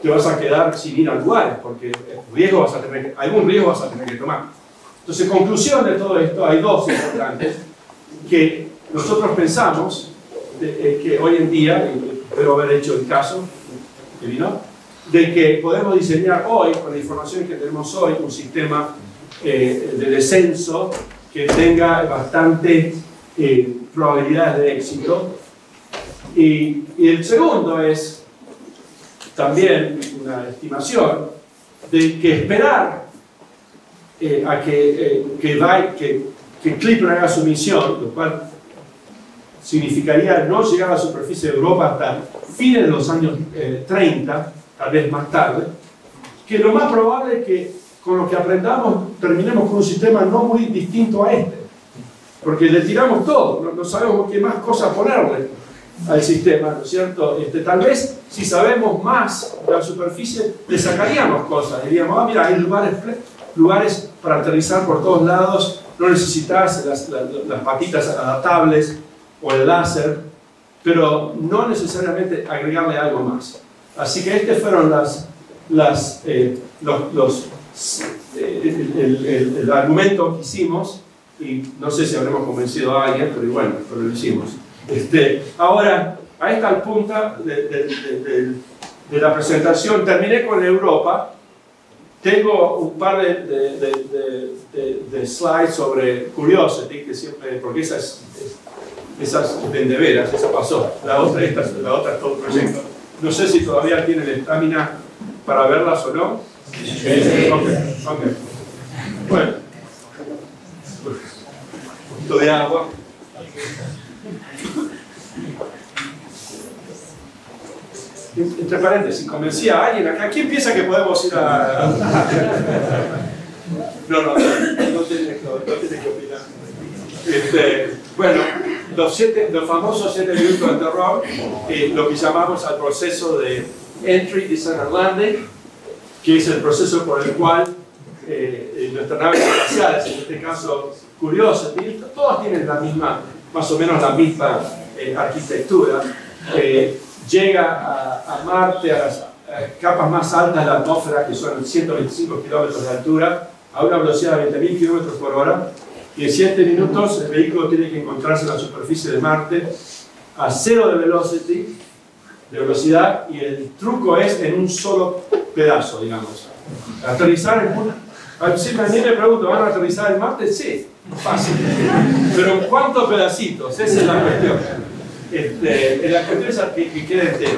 te vas a quedar sin ir a lugares, porque riesgo vas a tener que, algún riesgo vas a tener que tomar. Entonces, conclusión de todo esto, hay dos importantes, que nosotros pensamos de, de que hoy en día, y espero haber hecho el caso, que vino, de que podemos diseñar hoy, con la información que tenemos hoy, un sistema eh, de descenso que tenga bastante eh, probabilidades de éxito. Y, y el segundo es también una estimación de que esperar eh, a que, eh, que, va, que, que Clipper haga su misión, lo cual significaría no llegar a la superficie de Europa hasta fines de los años eh, treinta, tal vez más tarde, que lo más probable es que con lo que aprendamos terminemos con un sistema no muy distinto a este, porque le tiramos todo, no, no sabemos qué más cosas ponerle al sistema, ¿no es cierto? Este, tal vez si sabemos más de la superficie le sacaríamos cosas, diríamos, ah, mira, hay lugares, lugares para aterrizar por todos lados, no necesitas las, las, las patitas adaptables o el láser, pero no necesariamente agregarle algo más. Así que estos fueron las, las, eh, los, los, eh, el, el, el, el argumento que hicimos, y no sé si habremos convencido a alguien, pero bueno, pero lo hicimos. Este, ahora, a esta punta de, de, de, de, de la presentación, terminé con Europa. Tengo un par de, de, de, de, de, de slides sobre Curiosity, que siempre, porque esas, esas de, de veras, eso pasó. La otra, esta, la otra es todo un proyecto. No sé si todavía tienen estamina para verlas o no. Sí. Okay, okay. Bueno, un poquito de agua. Entre paréntesis, convencí a alguien acá. ¿Quién piensa que podemos ir a.? No, no, no, no tienes no, no tiene que opinar. Este, bueno, los, siete, los famosos siete minutos de terror, eh, lo que llamamos al proceso de Entry, Descent and Landing, que es el proceso por el cual eh, nuestras naves espaciales, en este caso Curiosity, todas tienen la misma, más o menos la misma eh, arquitectura. Eh, llega a, a Marte, a las a capas más altas de la atmósfera, que son ciento veinticinco kilómetros de altura, a una velocidad de veinte mil kilómetros por hora, y en siete minutos el vehículo tiene que encontrarse en la superficie de Marte a cero de velocity, de velocidad, y el truco es en un solo pedazo, digamos. Aterrizar en una... A mí me pregunto, ¿van a aterrizar en Marte? Sí, fácil. Pero ¿en cuántos pedacitos? Esa es la cuestión. Este, la cuestión es que, que quede entero.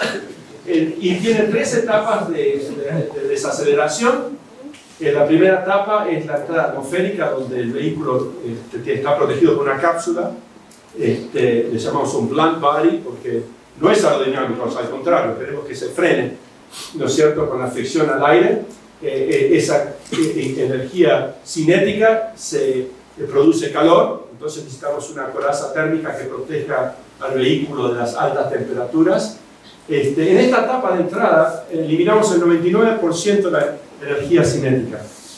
El, y tiene tres etapas de, de, de desaceleración. Eh, la primera etapa es la entrada atmosférica, donde el vehículo este, está protegido por una cápsula. Este, le llamamos un blunt body, porque no es aerodinámico, al contrario, queremos que se frene, ¿no es cierto?, con la fricción al aire. Eh, eh, esa eh, energía cinética se eh, produce calor, entonces necesitamos una coraza térmica que proteja al vehículo de las altas temperaturas. Este, en esta etapa de entrada eliminamos el noventa y nueve por ciento de la energía cinética,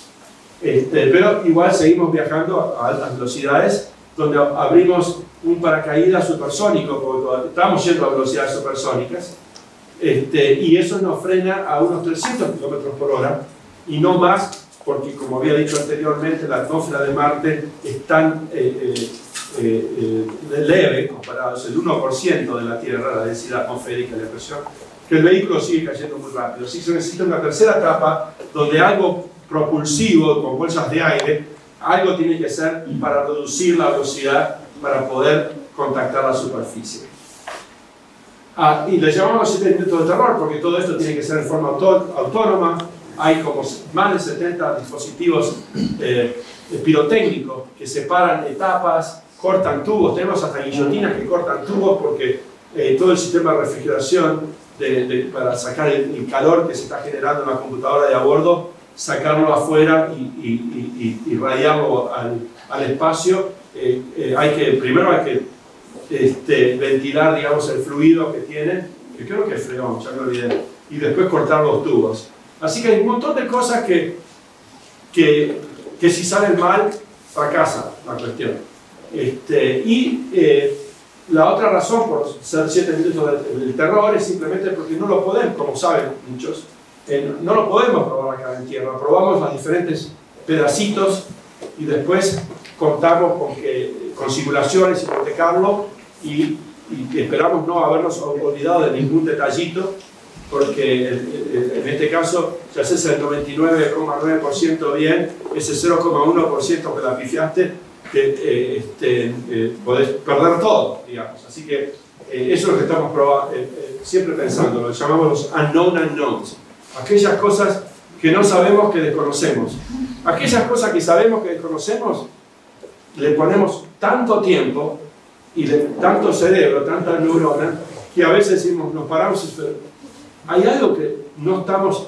este, pero igual seguimos viajando a altas velocidades, donde abrimos un paracaídas supersónico, porque estamos yendo a velocidades supersónicas, este, y eso nos frena a unos trescientos kilómetros por hora, y no más, porque como había dicho anteriormente, la atmósfera de Marte es tan eh, eh, eh, eh, leve, comparado, es el uno por ciento de la Tierra, la densidad atmosférica de presión, que el vehículo sigue cayendo muy rápido. Así que se necesita una tercera etapa, donde algo propulsivo, con bolsas de aire, algo tiene que ser para reducir la velocidad, para poder contactar la superficie. Ah, y le llamamos siete minutos de terror, porque todo esto tiene que ser en forma autónoma. Hay como más de setenta dispositivos eh, pirotécnicos que separan etapas, cortan tubos. Tenemos hasta guillotinas que cortan tubos, porque eh, todo el sistema de refrigeración de, de, para sacar el, el calor que se está generando en la computadora de a bordo, sacarlo afuera y, y, y, y radiarlo al, al espacio. Eh, eh, hay que, primero hay que este, ventilar, digamos, el fluido que tiene, que creo que es freón, ya me olvidé, y después cortar los tubos. Así que hay un montón de cosas que, que, que si salen mal, fracasa la cuestión. Este, y eh, la otra razón por ser siete minutos del, del terror es simplemente porque no lo podemos, como saben muchos, eh, no lo podemos probar acá en tierra. Probamos los diferentes pedacitos y después contamos con, que, con simulaciones y hipotecarlo y, y esperamos no habernos olvidado de ningún detallito, porque en este caso, si haces el noventa y nueve coma nueve por ciento bien, ese cero coma uno por ciento que la pifiaste, que eh, este, eh, podés perder todo, digamos. Así que eh, eso es lo que estamos probando, eh, eh, siempre pensando, lo llamamos los unknown unknowns, aquellas cosas que no sabemos que desconocemos. Aquellas cosas que sabemos que desconocemos, le ponemos tanto tiempo y le, tanto cerebro, tantas neuronas, que a veces decimos, nos paramos y hay algo que no estamos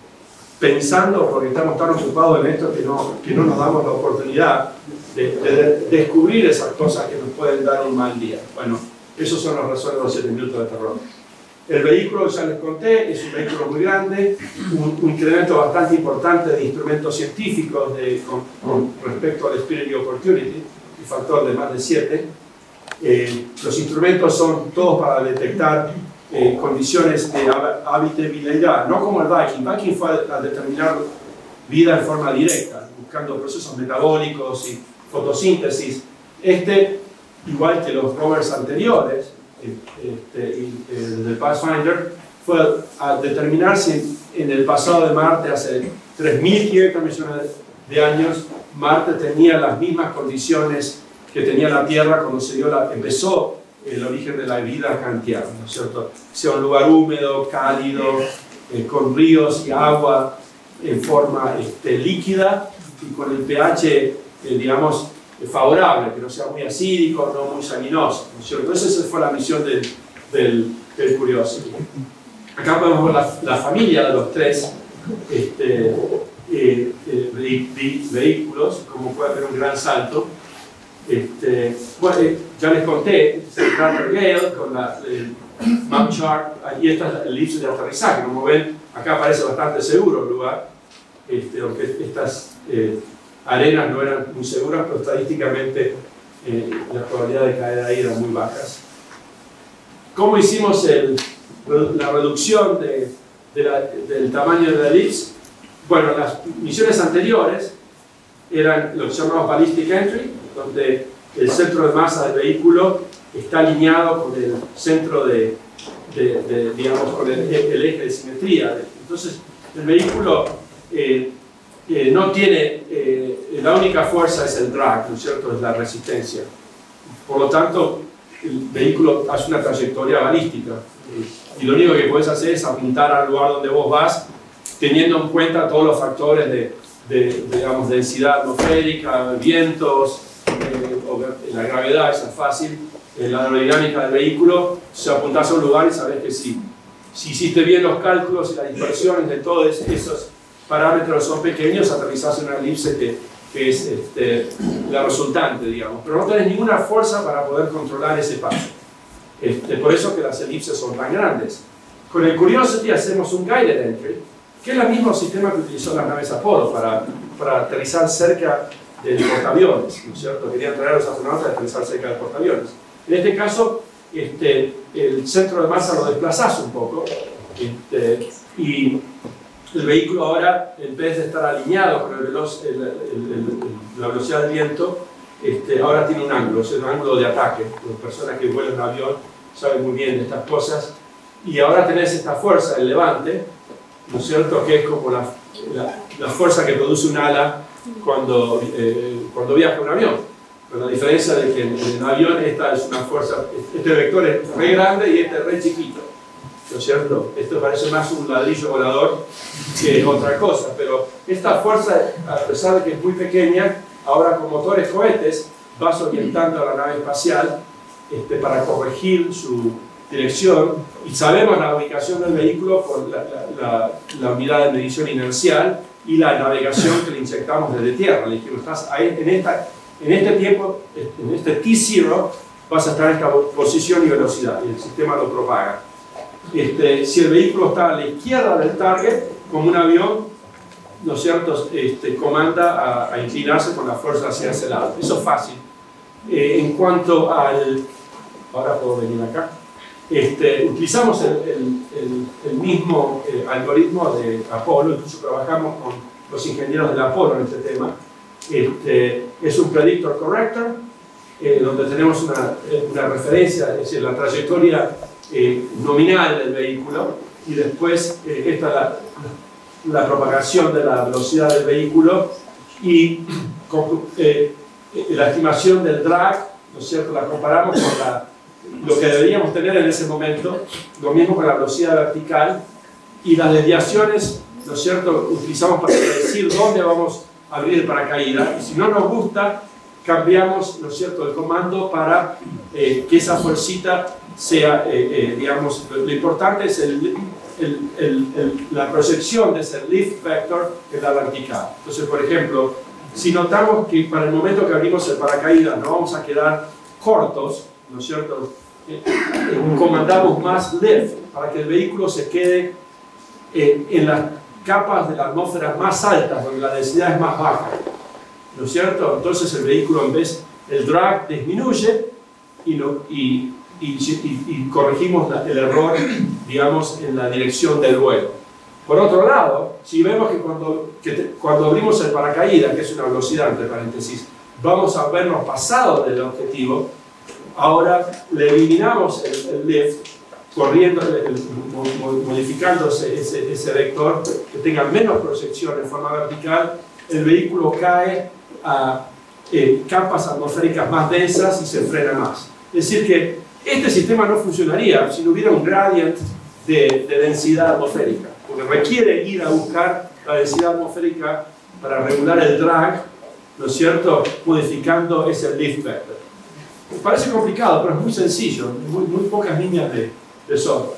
pensando porque estamos tan ocupados en esto que no, que no nos damos la oportunidad de, de, de descubrir esas cosas que nos pueden dar un mal día. Bueno, esos son las razones de los siete minutos de terror. El vehículo, ya les conté, es un vehículo muy grande, un, un incremento bastante importante de instrumentos científicos de, con, con respecto al Spirit Opportunity, el factor de más de siete. Eh, los instrumentos son todos para detectar eh, condiciones de habitabilidad, no como el Viking. Viking fue a, a determinar vida en forma directa, buscando procesos metabólicos y fotosíntesis. Este, igual que los rovers anteriores, este, y el del Pathfinder, fue a determinar si en el pasado de Marte, hace tres mil quinientos millones de años, Marte tenía las mismas condiciones que tenía la Tierra cuando se dio la, empezó el origen de la vida acá en Tierra, ¿no es cierto? Sea un lugar húmedo, cálido, eh, con ríos y agua en forma este, líquida y con el pH, eh, digamos, favorable, que no sea muy acídico, no muy salinoso, ¿no es cierto? Entonces esa fue la misión del, del, del Curiosity. Acá podemos ver la, la familia de los tres este, eh, eh, vehículos, como puede haber un gran salto. Este, bueno, eh, ya les conté, este es el Carter Gale con la, el Mount Sharp, y esta es la elipse de aterrizaje. Como ven, acá parece bastante seguro el lugar, este, aunque estas eh, arenas no eran muy seguras, pero estadísticamente eh, las probabilidades de caer ahí eran muy bajas. ¿Cómo hicimos el, la reducción de, de la, del tamaño de la elipse? Bueno, las misiones anteriores eran lo que llamamos ballistic entry, donde el centro de masa del vehículo está alineado con el centro de, de, de digamos, con el, el eje de simetría. Entonces, el vehículo eh, eh, no tiene, eh, la única fuerza es el drag, ¿no es cierto?, es la resistencia. Por lo tanto, el vehículo hace una trayectoria balística. Eh, y lo único que puedes hacer es apuntar al lugar donde vos vas, teniendo en cuenta todos los factores de, de, de digamos, densidad atmosférica, vientos, eh, o la gravedad, esa es fácil, eh, la aerodinámica del vehículo. Si apuntás a un lugar y sabes que sí, si hiciste bien los cálculos y las dispersiones de todos esos parámetros son pequeños, aterrizás en una elipse que, que es este, la resultante, digamos. Pero no tenés ninguna fuerza para poder controlar ese paso. Este, por eso que las elipses son tan grandes. Con el Curiosity hacemos un guided entry, que es el mismo sistema que utilizó las naves Apolo para, para aterrizar cerca del portaaviones, ¿no es cierto? Querían traer a los astronautas a aterrizar cerca del portaaviones. En este caso, este, el centro de masa lo desplazás un poco, este, y el vehículo ahora, en vez de estar alineado con el veloz, el, el, el, la velocidad del viento, este, ahora tiene un ángulo, es un ángulo de ataque. Las personas que vuelan en avión saben muy bien de estas cosas. Y ahora tenés esta fuerza del levante, ¿no es cierto?, que es como la, la, la fuerza que produce un ala cuando, eh, cuando viaja un avión. Con la diferencia de que en, en el avión esta es una fuerza, este vector es re grande y este es re chiquito, ¿no es cierto? Esto parece más un ladrillo volador que otra cosa, pero esta fuerza, a pesar de que es muy pequeña, ahora con motores cohetes vas orientando a la nave espacial este, para corregir su dirección, y sabemos la ubicación del vehículo por la, la, la, la unidad de medición inercial y la navegación que le inyectamos desde tierra. Le dijimos, estás ahí, en, esta, en este tiempo, en este T cero, vas a estar en esta posición y velocidad, y el sistema lo propaga. Este, si el vehículo está a la izquierda del target, como un avión, ¿no es cierto?, este, comanda a, a inclinarse con la fuerza hacia ese lado. Eso es fácil. Eh, en cuanto al ahora puedo venir acá. Este, utilizamos el, el, el, el mismo eh, algoritmo de Apollo, incluso trabajamos con los ingenieros del Apollo en este tema. Este, es un predictor corrector, eh, donde tenemos una, una referencia, es decir, la trayectoria eh, nominal del vehículo, y después eh, esta es la, la propagación de la velocidad del vehículo, y con, eh, la estimación del drag, ¿no es cierto? La comparamos con la, lo que deberíamos tener en ese momento, lo mismo con la velocidad vertical, y las desviaciones, ¿no es cierto?, utilizamos para decir dónde vamos a abrir el paracaídas, y si no nos gusta, cambiamos, ¿no es cierto?, el comando para eh, que esa fuercita sea, eh, eh, digamos, lo, lo importante es el, el, el, el, la proyección de ese lift vector en la vertical. Entonces, por ejemplo, si notamos que para el momento que abrimos el paracaídas no vamos a quedar cortos, ¿no es cierto?, eh, eh, comandamos más lift para que el vehículo se quede eh, en las capas de la atmósfera más altas, donde la densidad es más baja, ¿no es cierto? Entonces el vehículo, en vez, el drag disminuye y, lo, y, y, y, y corregimos la, el error, digamos, en la dirección del vuelo. Por otro lado, si vemos que cuando, que te, cuando abrimos el paracaídas, que es una velocidad entre paréntesis, vamos a vernos pasado del objetivo, ahora le eliminamos el, el lift, corriendo, el, modificando ese, ese, ese vector, que tenga menos proyección en forma vertical, el vehículo cae a eh, capas atmosféricas más densas y se frena más. Es decir que este sistema no funcionaría si no hubiera un gradient de, de densidad atmosférica, porque requiere ir a buscar la densidad atmosférica para regular el drag, ¿no es cierto?, modificando ese lift vector. Parece complicado, pero es muy sencillo, muy, muy pocas líneas de, de software.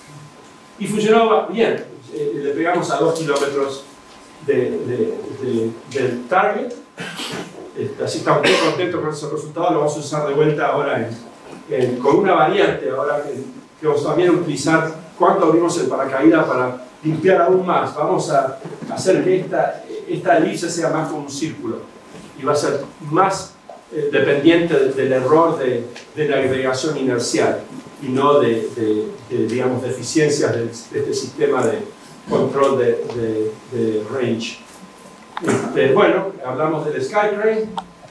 Y funcionaba bien, eh, le pegamos a dos kilómetros de, de, de, del target, eh, así estamos muy contentos con ese resultado. Lo vamos a usar de vuelta ahora en, en, con una variante, ahora que, que vamos también a utilizar cuando abrimos el paracaídas para limpiar aún más. Vamos a hacer que esta, esta elipse sea más como un círculo y va a ser más eh, dependiente de, del error de, de la agregación inercial y no de, de, de digamos, deficiencias de, de este sistema de control de, de, de range. Este, bueno, hablamos del Skytrain.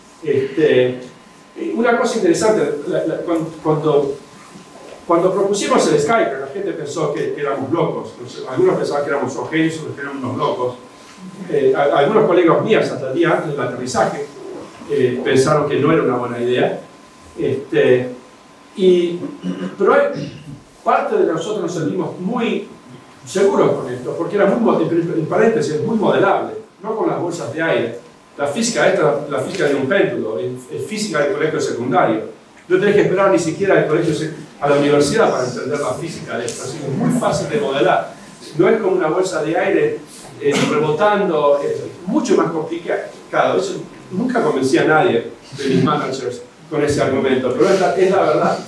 Este, una cosa interesante, la, la, cuando, cuando, cuando propusimos el Skytrain, la gente pensó que, que éramos locos. Algunos pensaban que éramos genios, otros que éramos unos locos. Eh, algunos colegas míos, hasta el día antes del aterrizaje, eh, pensaron que no era una buena idea. Este, y, pero hay, parte de nosotros nos sentimos muy seguros con esto, porque era muy, en paréntesis, muy modelable, no con las bolsas de aire. La física esta, la física de un péndulo, es, es física del colegio secundario. No tenés que esperar ni siquiera al colegio, a la universidad para entender la física de esto, así que es muy fácil de modelar. No es como una bolsa de aire eh, rebotando, es mucho más complicado. Eso nunca convencí a nadie de mis managers con ese argumento, pero es la, es la verdad.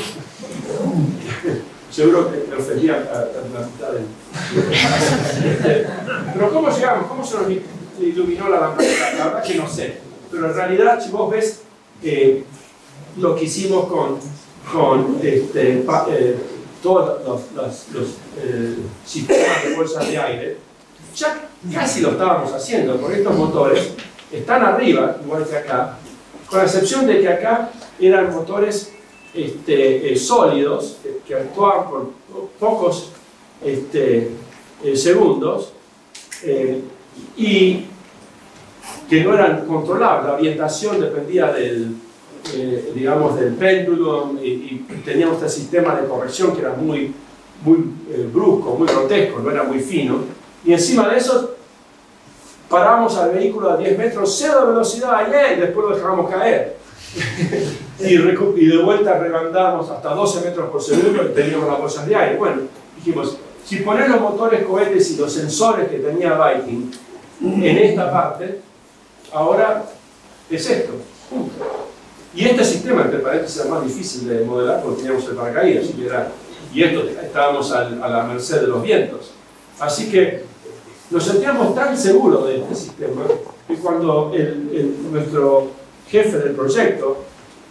Seguro que me ofendía a, a, a la mitad del... Pero ¿cómo llegamos? ¿Cómo se nos iluminó la lámpara? La verdad que no sé. Pero en realidad, si vos ves eh, lo que hicimos con, con este, pa, eh, todos los, los, los eh, sistemas de bolsas de aire, ya casi lo estábamos haciendo, porque estos motores están arriba, igual que acá, con la excepción de que acá eran motores Este, eh, sólidos que, que actuaban por pocos este, eh, segundos eh, y que no eran controlables. La orientación dependía del, eh, digamos, del péndulo y, y teníamos este sistema de corrección que era muy, muy eh, brusco, muy grotesco, no era muy fino. Y encima de eso paramos al vehículo a diez metros, cero de velocidad, y después lo dejamos caer. y, y de vuelta rebandamos hasta doce metros por segundo y teníamos las bolsas de aire. Bueno, dijimos, si pones los motores cohetes y los sensores que tenía Viking en esta parte, ahora es esto. Y este sistema, entre paréntesis, era más difícil de modelar porque teníamos el paracaídas, y, era, y esto estábamos al, a la merced de los vientos. Así que nos sentíamos tan seguros de este sistema que cuando el, el, nuestro jefe del proyecto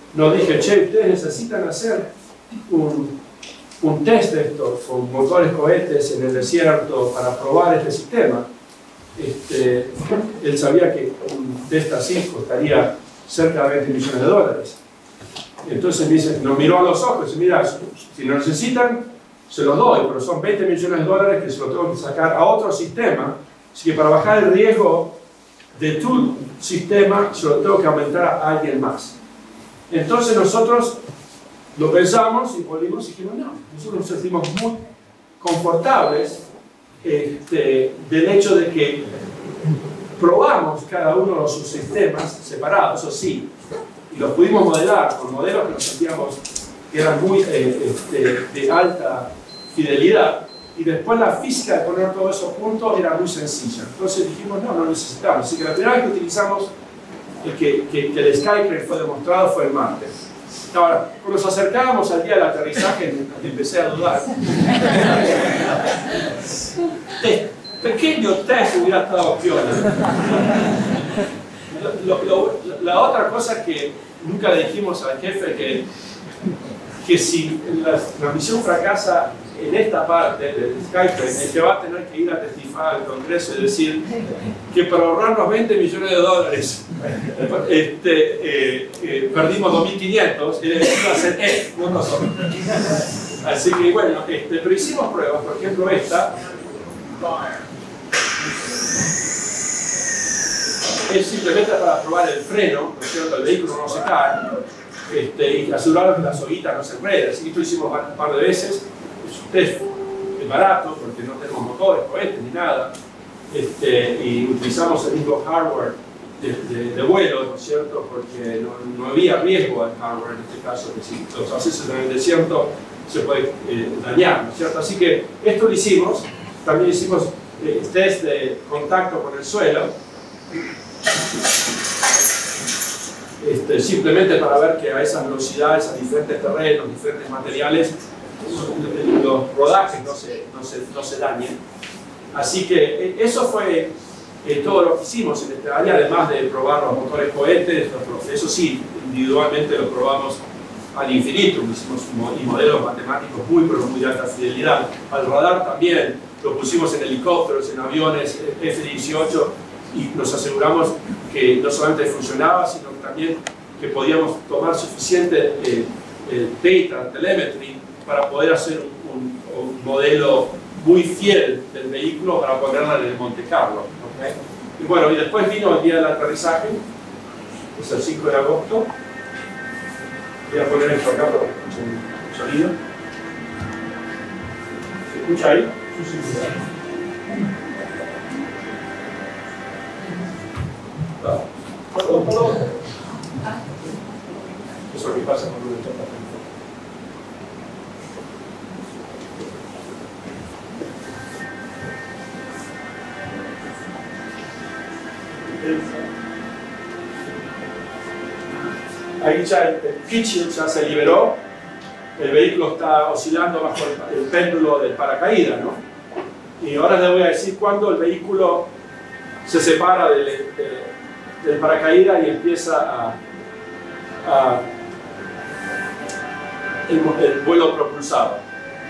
nos dije, che, ustedes necesitan hacer un, un test de esto con motores cohetes en el desierto para probar este sistema. Este, él sabía que un test así costaría cerca de veinte millones de dólares. Entonces me dice, nos miró a los ojos y dice, mira, si lo necesitan, se los doy, pero son veinte millones de dólares que se los tengo que sacar a otro sistema. Así que para bajar el riesgo de tu sistema, se lo tengo que aumentar a alguien más. Entonces nosotros lo pensamos y volvimos y dijimos, no, nosotros nos sentimos muy confortables este, del hecho de que probamos cada uno de sus sistemas separados, eso sí, y los pudimos modelar con modelos que nos sentíamos que eran muy eh, este, de alta fidelidad, y después la física de poner todo eso juntos era muy sencilla. Entonces dijimos, no, no necesitamos. Así que la primera vez que utilizamos el que, que, que el Skycrane fue demostrado fue en Marte. Ahora, cuando nos acercábamos al día del aterrizaje, empecé a dudar. De pequeño test hubiera estado piola. Lo, lo, la otra cosa que nunca le dijimos al jefe, que, que si la, la misión fracasa en esta parte del Skycrane, el que va a tener que ir a testificar al Congreso y decir que para ahorrarnos veinte millones de dólares este, eh, eh, perdimos dos mil quinientos, y le iba a hacer él, no nosotros. Así que bueno, este, pero hicimos pruebas, por ejemplo esta. Es simplemente para probar el freno, ¿no es cierto? El vehículo no se cae, este, y asegurar que la soguita no se enrede. Así que esto hicimos un par de veces. Es un test barato porque no tenemos motores, cohetes ni nada, este, y utilizamos el mismo hardware de, de, de vuelo, ¿no es cierto? Porque no, no había riesgo al hardware en este caso, que si los haces en el desierto se puede eh, dañar, ¿no es cierto? Así que esto lo hicimos. También hicimos eh, test de contacto con el suelo, este, simplemente para ver que a esas velocidades, a diferentes terrenos, diferentes materiales, los rodajes no se, no se, no se dañen. Así que eso fue eh, todo lo que hicimos en esta área, además de probar los motores cohetes. Eso sí, individualmente lo probamos al infinito, hicimos y modelos matemáticos muy, pero muy de alta fidelidad. Al radar también lo pusimos en helicópteros, en aviones F dieciocho, y nos aseguramos que no solamente funcionaba, sino también que podíamos tomar suficiente eh, eh, data, telemetry, para poder hacer un, un modelo muy fiel del vehículo para ponerla en el Monte Carlo. ¿Okay? Y bueno, y después vino el día del aterrizaje, es el cinco de agosto. Voy a poner esto acá para que escuchen el sonido. ¿Se escucha ahí? Sí, sí, sí. ¿Puedo? ¿Puedo? Eso es lo que pasa cuando uno toca. Ahí ya el, el pitch ya se liberó, el vehículo está oscilando bajo el, el péndulo del paracaídas, ¿no? Y ahora les voy a decir cuándo el vehículo se separa del, del, del paracaídas y empieza a, a el, el vuelo propulsado.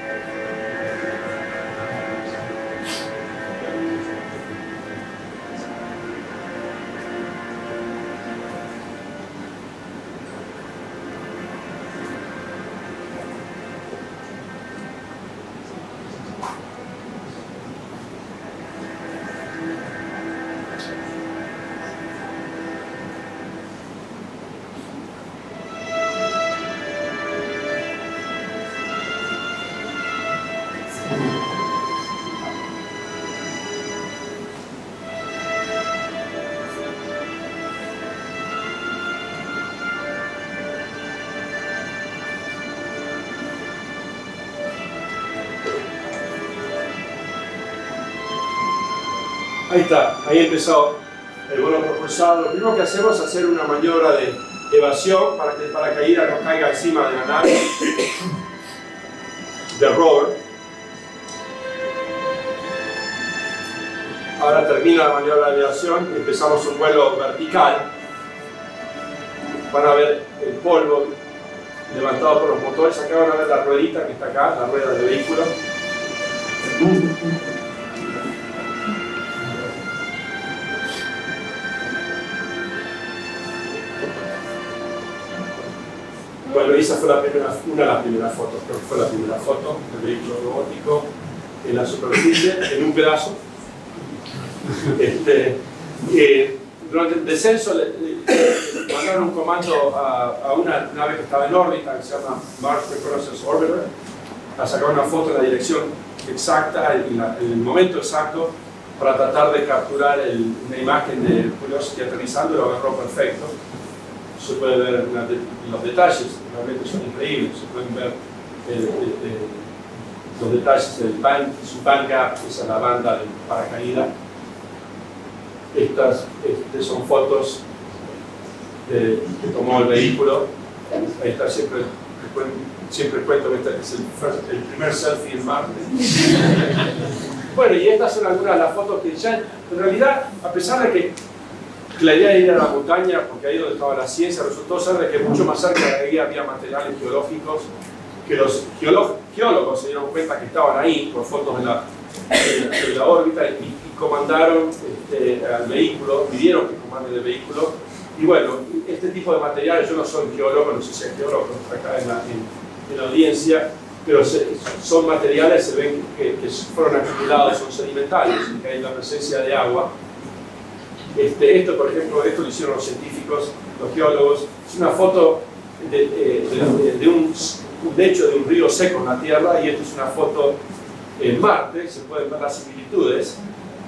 Ahí está, ahí empezó el vuelo propulsado. Lo primero que hacemos es hacer una maniobra de evasión para que el paracaídas no caiga encima de la nave de rover. Ahora termina la maniobra de evasión y empezamos un vuelo vertical. van a ver el polvo levantado por los motores. Acá van a ver la ruedita que está acá, la rueda del vehículo. Bueno, esa fue la primera, una de las primeras fotos, creo que fue la primera foto del vehículo robótico en la superficie, en un pedazo. Este, eh, durante el descenso le, le mandaron un comando a, a una nave que estaba en órbita, que se llama Mars Reconnaissance Orbiter, a sacar una foto en la dirección exacta, en, la, en el momento exacto, para tratar de capturar el, una imagen de Curiosity aterrizando, y lo agarró perfecto. Se puede ver en los detalles, realmente son increíbles, se pueden ver el, el, el, los detalles del band, su band gap, esa es la banda del paracaídas. Estas este, son fotos de, que tomó el vehículo. Esta siempre, siempre cuento que este es el, first, el primer selfie en Marte. Bueno, y estas son algunas de las fotos que ya, en realidad, a pesar de que la idea de ir a la montaña, porque ahí donde estaba la ciencia, resultó ser de que mucho más cerca de ahí había materiales geológicos que los geólogos se dieron cuenta que estaban ahí por fotos de la, de, de la órbita, y, y comandaron este, al vehículo, pidieron que comanden el vehículo. Y bueno, este tipo de materiales, yo no soy geólogo, no sé si hay geólogos acá en la, en, en la audiencia, pero se, son materiales, se ven que, que fueron acumulados, son sedimentarios, y que hay la presencia de agua. Este, esto, por ejemplo, esto lo hicieron los científicos, los geólogos. Es una foto de, de, de, de un, un lecho de un río seco en la Tierra, y esto es una foto en Marte. Se pueden ver las similitudes,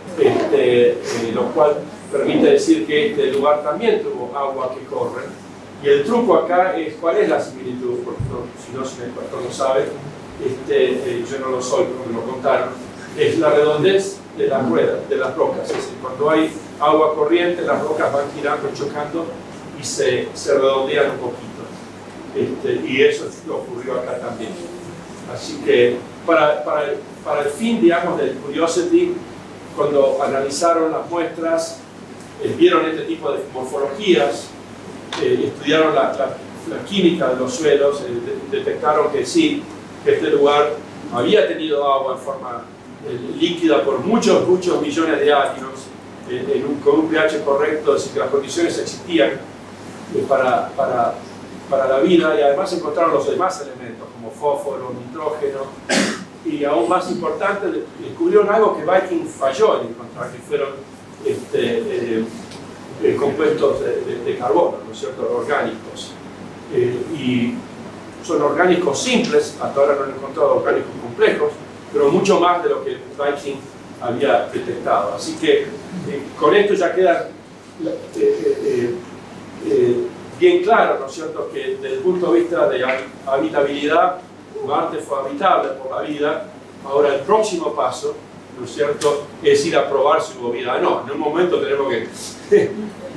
este, eh, lo cual permite decir que este lugar también tuvo agua que corre. Y el truco acá es cuál es la similitud, porque no, si no, si el pastor no sabe, este, eh, yo no lo soy, porque me lo contaron, es la redondez de las ruedas, de las rocas. Es decir, cuando hay agua corriente, las rocas van girando, chocando y se, se redondean un poquito. Este, y eso ocurrió acá también. Así que para, para, el, para el fin, digamos, del Curiosity, cuando analizaron las muestras, eh, vieron este tipo de morfologías, eh, estudiaron la, la, la química de los suelos, eh, de, detectaron que sí, que este lugar había tenido agua en forma eh, líquida por muchos, muchos millones de años, eh, en un, con un pH correcto, es decir, que las condiciones existían eh, para, para, para la vida, y además encontraron los demás elementos, como fósforo, nitrógeno, y aún más importante, descubrieron algo que Viking falló en encontrar, que fueron este, eh, eh, compuestos de, de, de carbono, ¿no es cierto?, orgánicos. Eh, y son orgánicos simples, hasta ahora no han encontrado orgánicos complejos, pero mucho más de lo que Viking había detectado. Así que eh, con esto ya queda eh, eh, eh, bien claro, ¿no es cierto?, que desde el punto de vista de habitabilidad, Marte fue habitable por la vida. Ahora el próximo paso, ¿no es cierto?, es ir a probar si hubo vida. No, en un momento tenemos que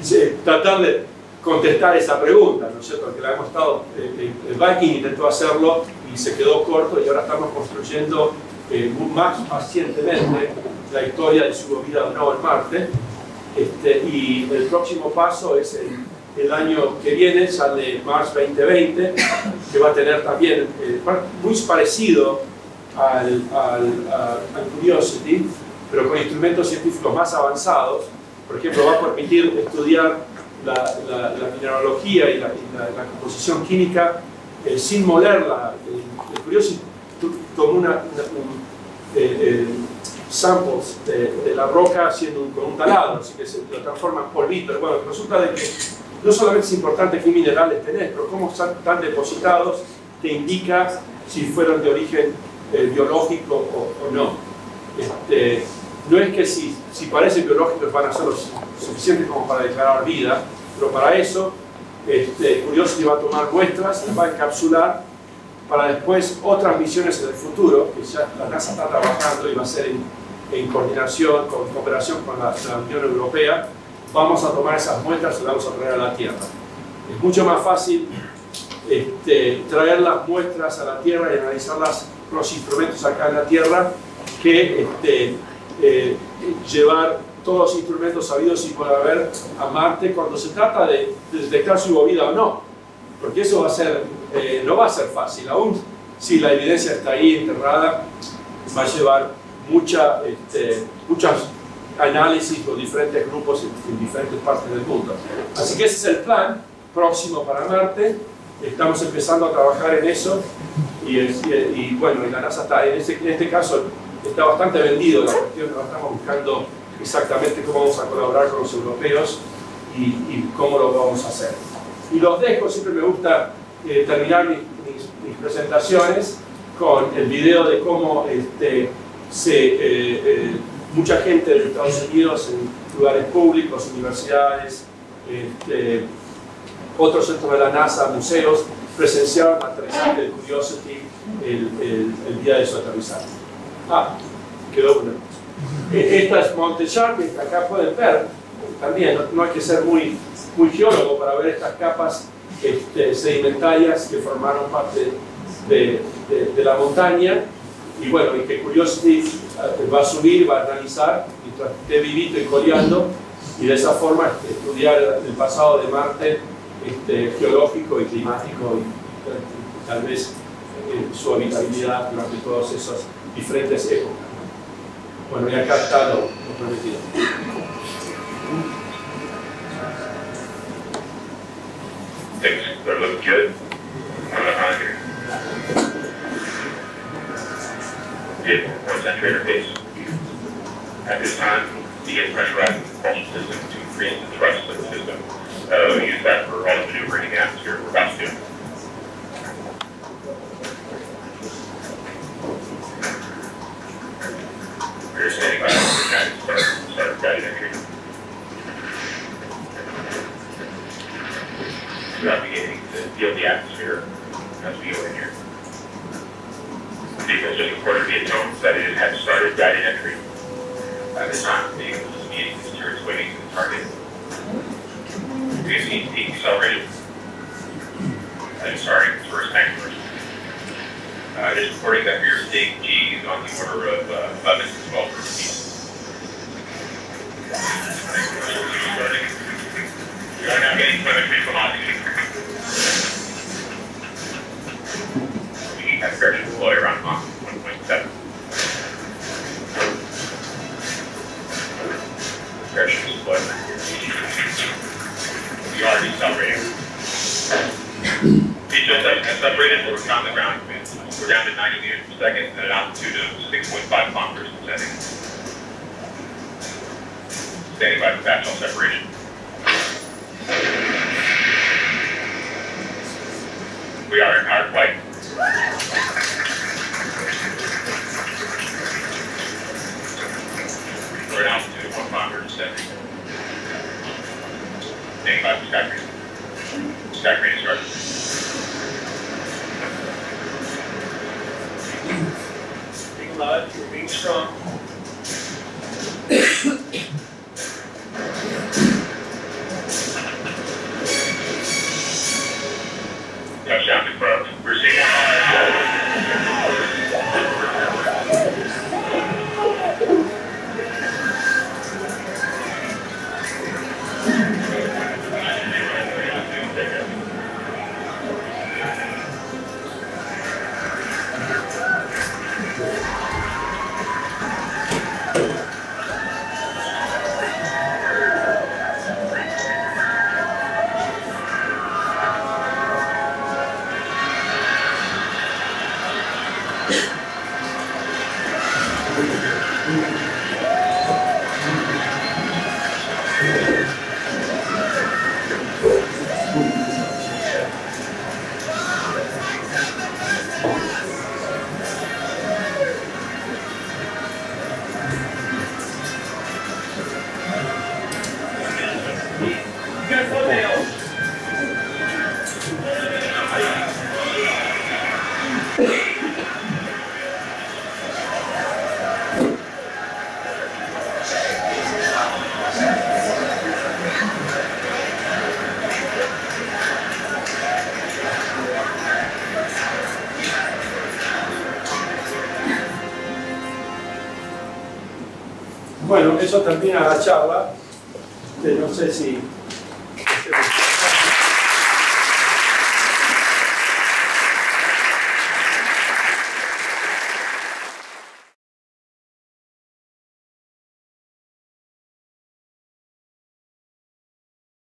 tratar de contestar esa pregunta, ¿no es cierto?, porque la hemos estado, eh, el Viking intentó hacerlo y se quedó corto, y ahora estamos construyendo eh, más pacientemente la historia de si hubo vida o no en Marte. Este, y el próximo paso es el, el año que viene, sale Mars veinte veinte, que va a tener también eh, muy parecido al, al, al Curiosity, pero con instrumentos científicos más avanzados. Por ejemplo, va a permitir estudiar la, la, la mineralogía y la, y la, la composición química eh, sin molerla. El, el Curiosity tomó una, una, un, eh, eh, samples de, de la roca haciendo un, con un taladro, así que se lo transforma en polvito. Bueno, resulta de que no solamente es importante qué minerales tenés, pero cómo están depositados te indica si fueron de origen eh, biológico o, o no. Este, no es que si, si parecen biológicos van a ser los suficientes como para declarar vida, pero para eso este, Curiosity va a tomar muestras, las va a encapsular para después otras misiones en el futuro, que ya la NASA está trabajando y va a ser en, en coordinación, con cooperación con la, la Unión Europea. Vamos a tomar esas muestras y las vamos a traer a la Tierra. Es mucho más fácil este, traer las muestras a la Tierra y analizarlas con los instrumentos acá en la Tierra que este, eh, llevar todos los instrumentos sabidos y por haber a Marte cuando se trata de, de detectar si hubo vida o no, porque eso va a ser, eh, no va a ser fácil, aún si la evidencia está ahí enterrada, va a llevar mucha, este, muchas análisis por diferentes grupos en, en diferentes partes del mundo. Así que ese es el plan próximo para Marte. Estamos empezando a trabajar en eso y, es, y, y bueno, y la NASA está, en, ese, en este caso está bastante vendido la cuestión, estamos buscando exactamente cómo vamos a colaborar con los europeos y, y cómo lo vamos a hacer. Y los dejo, siempre me gusta eh, terminar mis, mis, mis presentaciones con el video de cómo este, se, eh, eh, mucha gente de Estados Unidos en lugares públicos, universidades, este, otros centros de la NASA, museos, presenciaron el aterrizaje del Curiosity el, el, el día de su aterrizaje. Ah, quedó bueno. Esta es Monte Sharp, que acá pueden ver, también no, no hay que ser muy, muy geólogo para ver estas capas este, sedimentarias que formaron parte de, de, de la montaña, y bueno, y que Curiosity va a subir, va a analizar, mientras esté vivito y coleando, y de esa forma estudiar el pasado de Marte este, geológico y climático, y tal vez eh, su habitabilidad durante todas esas diferentes épocas. Bueno, y acá está lo, lo prometido. Things are looking good. I'm not on here. Vehicle one center interface. At this time, begin pressurizing the propulsion system to increase the thrust of the system. Uh, we use that for all the maneuvering in the atmosphere we're about to do. We're standing by for guided start, start guided entry. We are beginning to feel the atmosphere as we go in here. The vehicle just reported via tones that it had started guided entry. At this time, the vehicle is beginning to steer its way to the target. We have seen peak accelerated and starting its first tank first. Uh, it is reporting that we are seeing G's on the order of uh, eleven to twelve per piece. We are now getting telemetry from oxygen. We have pressure flow around Mach one point seven. Pressure is flow. We are decelerating. We just have separated, but we're on the ground. We're down to ninety meters per second at an altitude of six point five kilometers per second. Standing by for batch separation. We are in hard flight. We're at an altitude of one kilometer per second. Standing by for sky training. Sky training started. Being alive, you're being strong. Touchdown confirmed. We're seeing Bueno, eso termina la charla. No sé si